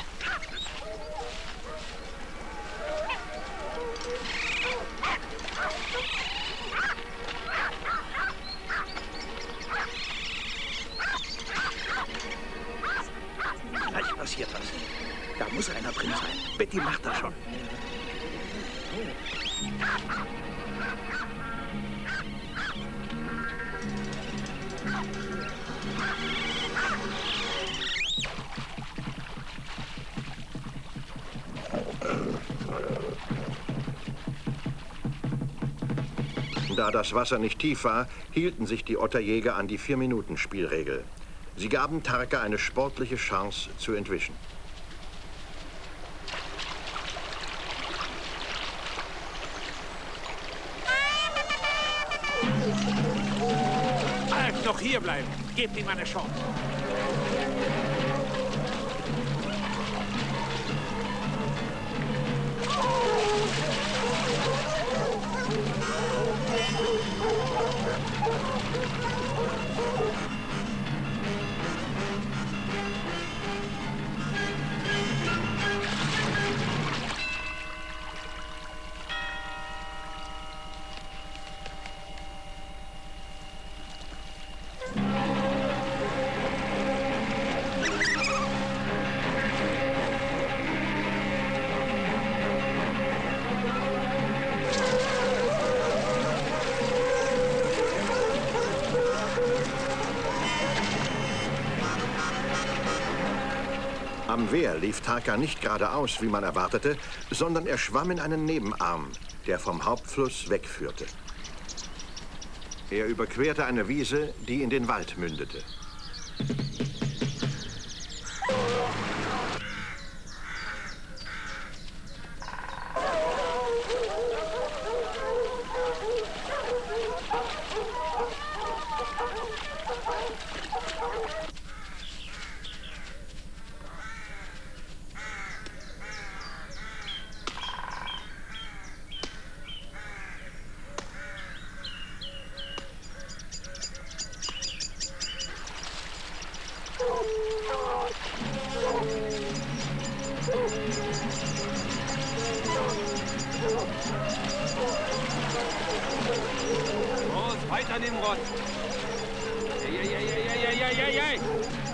Gleich passiert was. Da muss einer drin sein. Betty macht das schon. Da das Wasser nicht tief war, hielten sich die Otterjäger an die Vier-Minuten-Spielregel. Sie gaben Tarka eine sportliche Chance zu entwischen. Halt, noch hier bleiben. Gebt ihm eine Chance. Am Wehr lief Tarka nicht geradeaus, wie man erwartete, sondern er schwamm in einen Nebenarm, der vom Hauptfluss wegführte. Er überquerte eine Wiese, die in den Wald mündete. Los, weiter Nimrod! Ja, ja, ja, ja, ja, ja, ja, ja!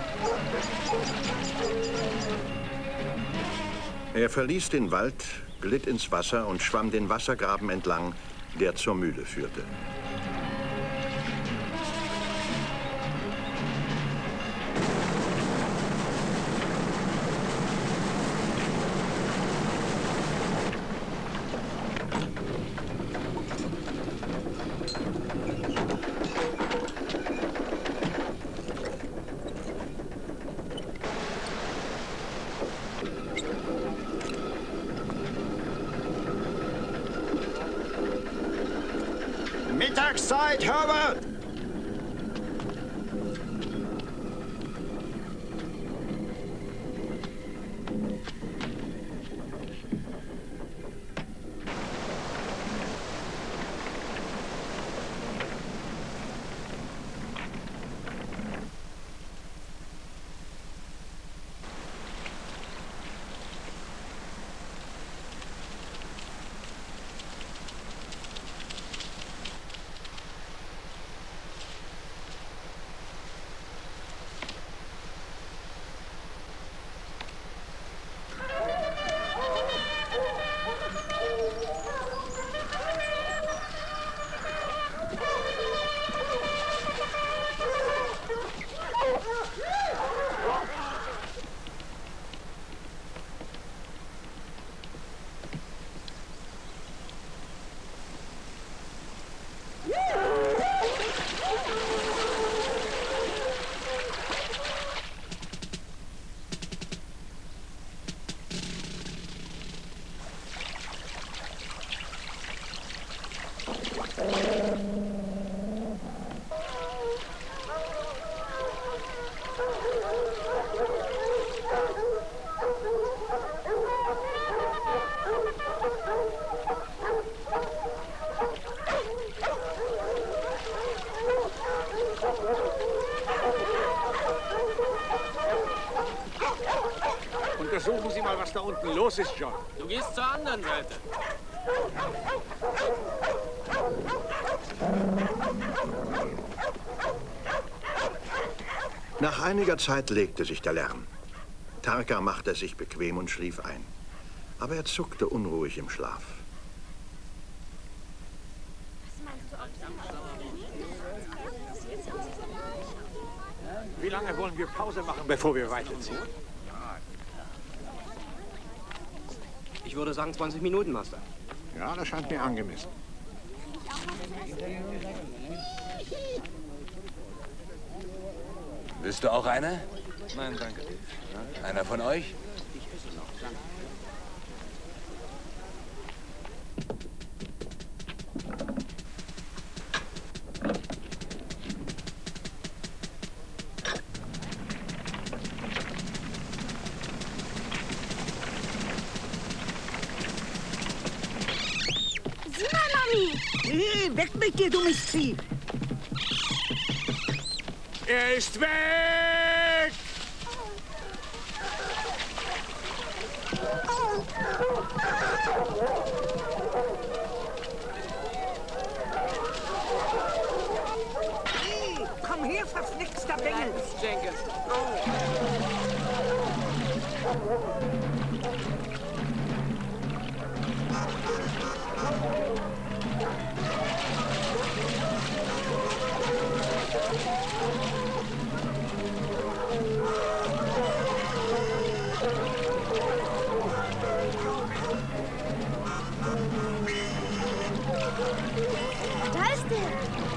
Er verließ den Wald, glitt ins Wasser und schwamm den Wassergraben entlang, der zur Mühle führte. Mittagszeit, Herbert! Untersuchen Sie mal, was da unten los ist, John. Du gehst zur anderen Seite. Nach einiger Zeit legte sich der Lärm. Tarka machte es sich bequem und schlief ein. Aber er zuckte unruhig im Schlaf. Wie lange wollen wir Pause machen, bevor wir weiterziehen? Ich würde sagen zwanzig Minuten, Master. Ja, das scheint mir angemessen. Willst du auch eine? Nein, danke. Einer von euch? Ich esse noch, danke. Sieh mal, Mami! Hey, weg mit dir, dummes Vieh! Er ist weg! Hey, komm her, verflixter Bengel! Jenkins, Da ist er!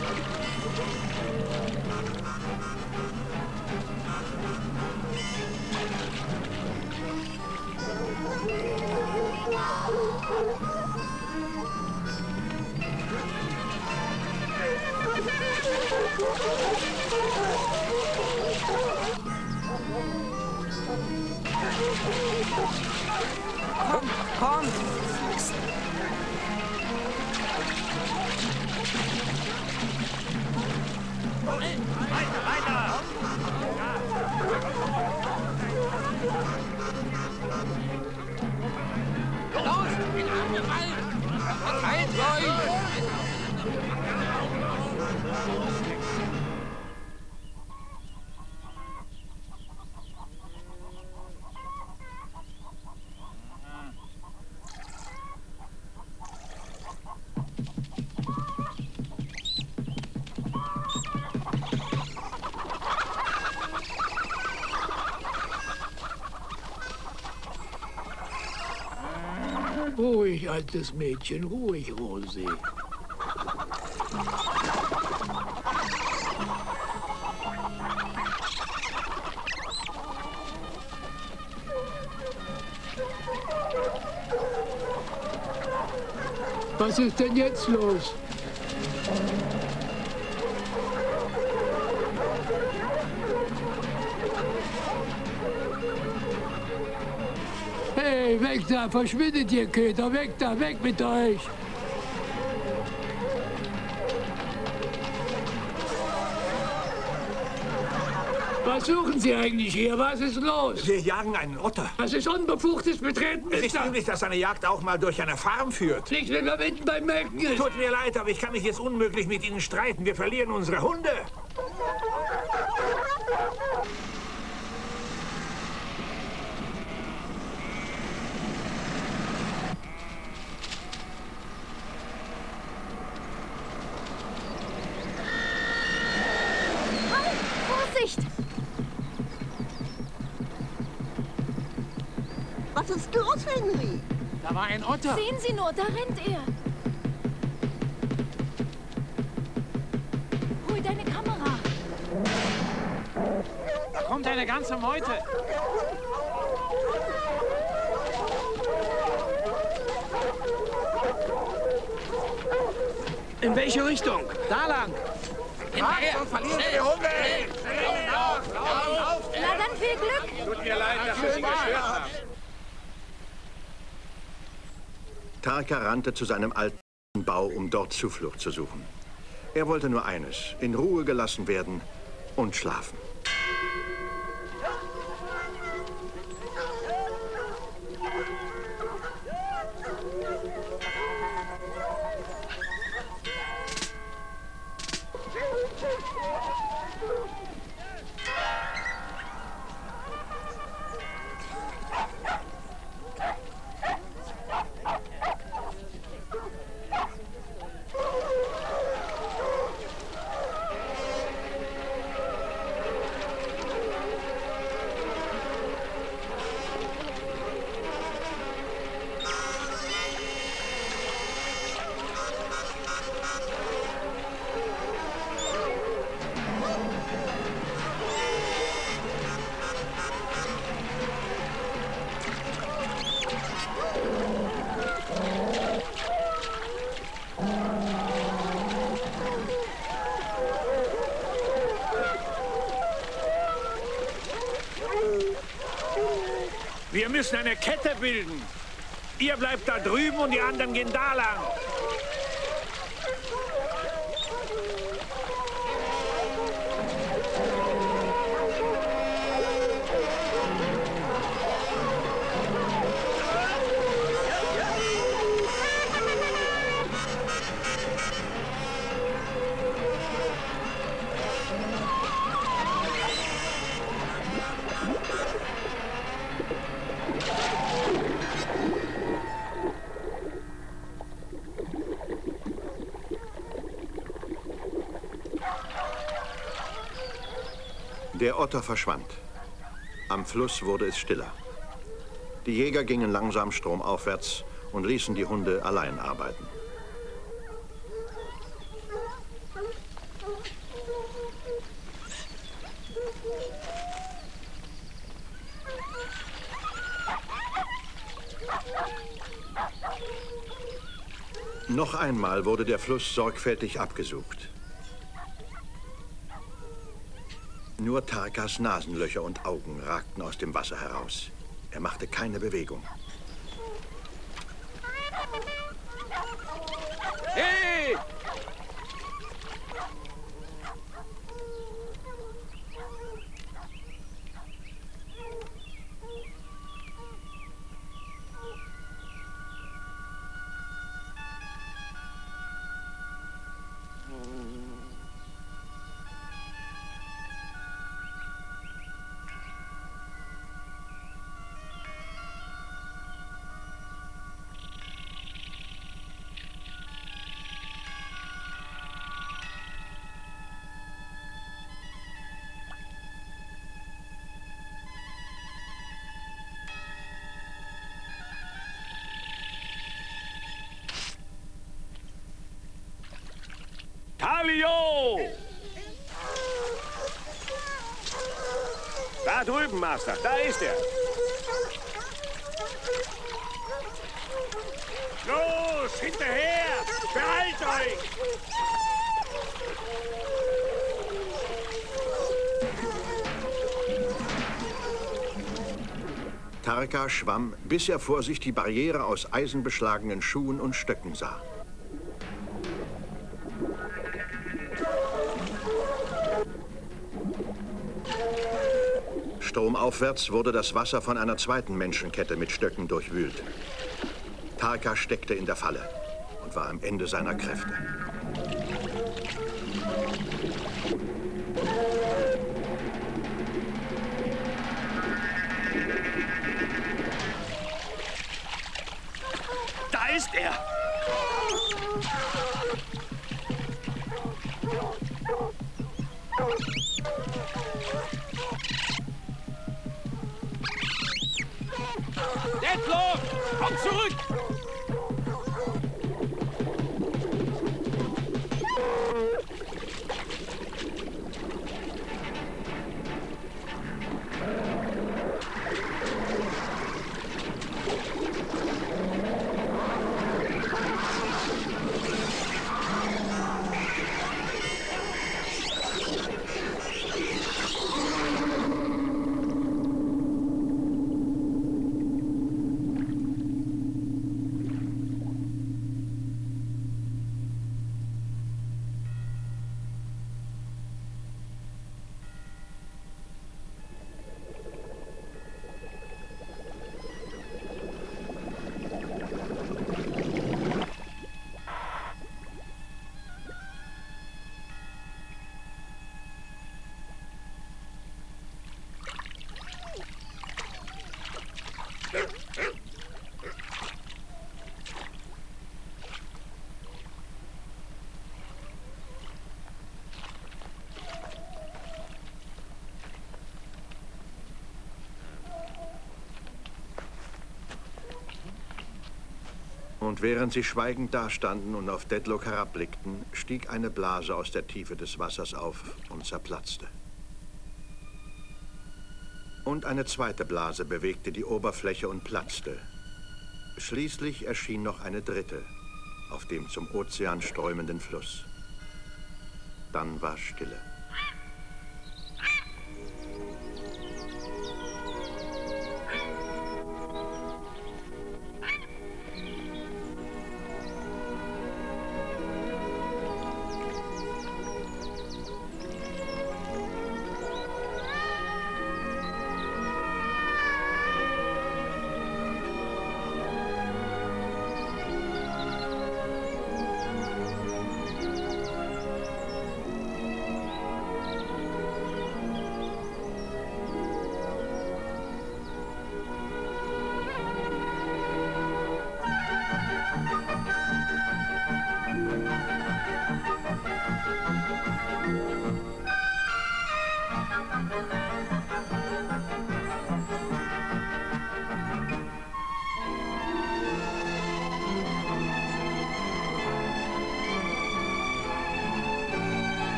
komm, komm! Weiter, weiter! Los, in den Wald! Verteilt euch! Ruhig, altes Mädchen, ruhig, Rosi. Was ist denn jetzt los? Hey, weg da, verschwindet ihr Köter, weg da, weg mit euch! Was suchen Sie eigentlich hier? Was ist los? Wir jagen einen Otter. Das ist unbefugtes Betreten, Es ist Mister. möglich, dass eine Jagd auch mal durch eine Farm führt. Nicht, wenn man mitten beim Melken ist. Tut mir leid, aber ich kann mich jetzt unmöglich mit Ihnen streiten. Wir verlieren unsere Hunde. Vorsicht! Was ist los, Henry? Da war ein Otter. Sehen Sie nur, da rennt er. Hol deine Kamera. Da kommt eine ganze Meute. In welche Richtung? Da lang. Hinterher! Sonst verlieren wir die Hunde! Na dann viel Glück. Tut mir leid, dass wir Sie gestört haben. Tarka rannte zu seinem alten Bau, um dort Zuflucht zu suchen. Er wollte nur eines, in Ruhe gelassen werden und schlafen. Wir müssen eine Kette bilden. Ihr bleibt da drüben und die anderen gehen da lang. Der Otter verschwand. Am Fluss wurde es stiller. Die Jäger gingen langsam stromaufwärts und ließen die Hunde allein arbeiten. Noch einmal wurde der Fluss sorgfältig abgesucht. Nur Tarkas Nasenlöcher und Augen ragten aus dem Wasser heraus. Er machte keine Bewegung. Hey! Talio! Da drüben, Master, da ist er. Los, hinterher! Beeilt euch! Tarka schwamm, bis er vor sich die Barriere aus eisenbeschlagenen Schuhen und Stöcken sah. Stromaufwärts wurde das Wasser von einer zweiten Menschenkette mit Stöcken durchwühlt. Tarka steckte in der Falle und war am Ende seiner Kräfte. Da ist er! Detlef, komm zurück! Und während sie schweigend dastanden und auf Detlef herabblickten, stieg eine Blase aus der Tiefe des Wassers auf und zerplatzte. Und eine zweite Blase bewegte die Oberfläche und platzte. Schließlich erschien noch eine dritte auf dem zum Ozean strömenden Fluss. Dann war Stille. Thank you.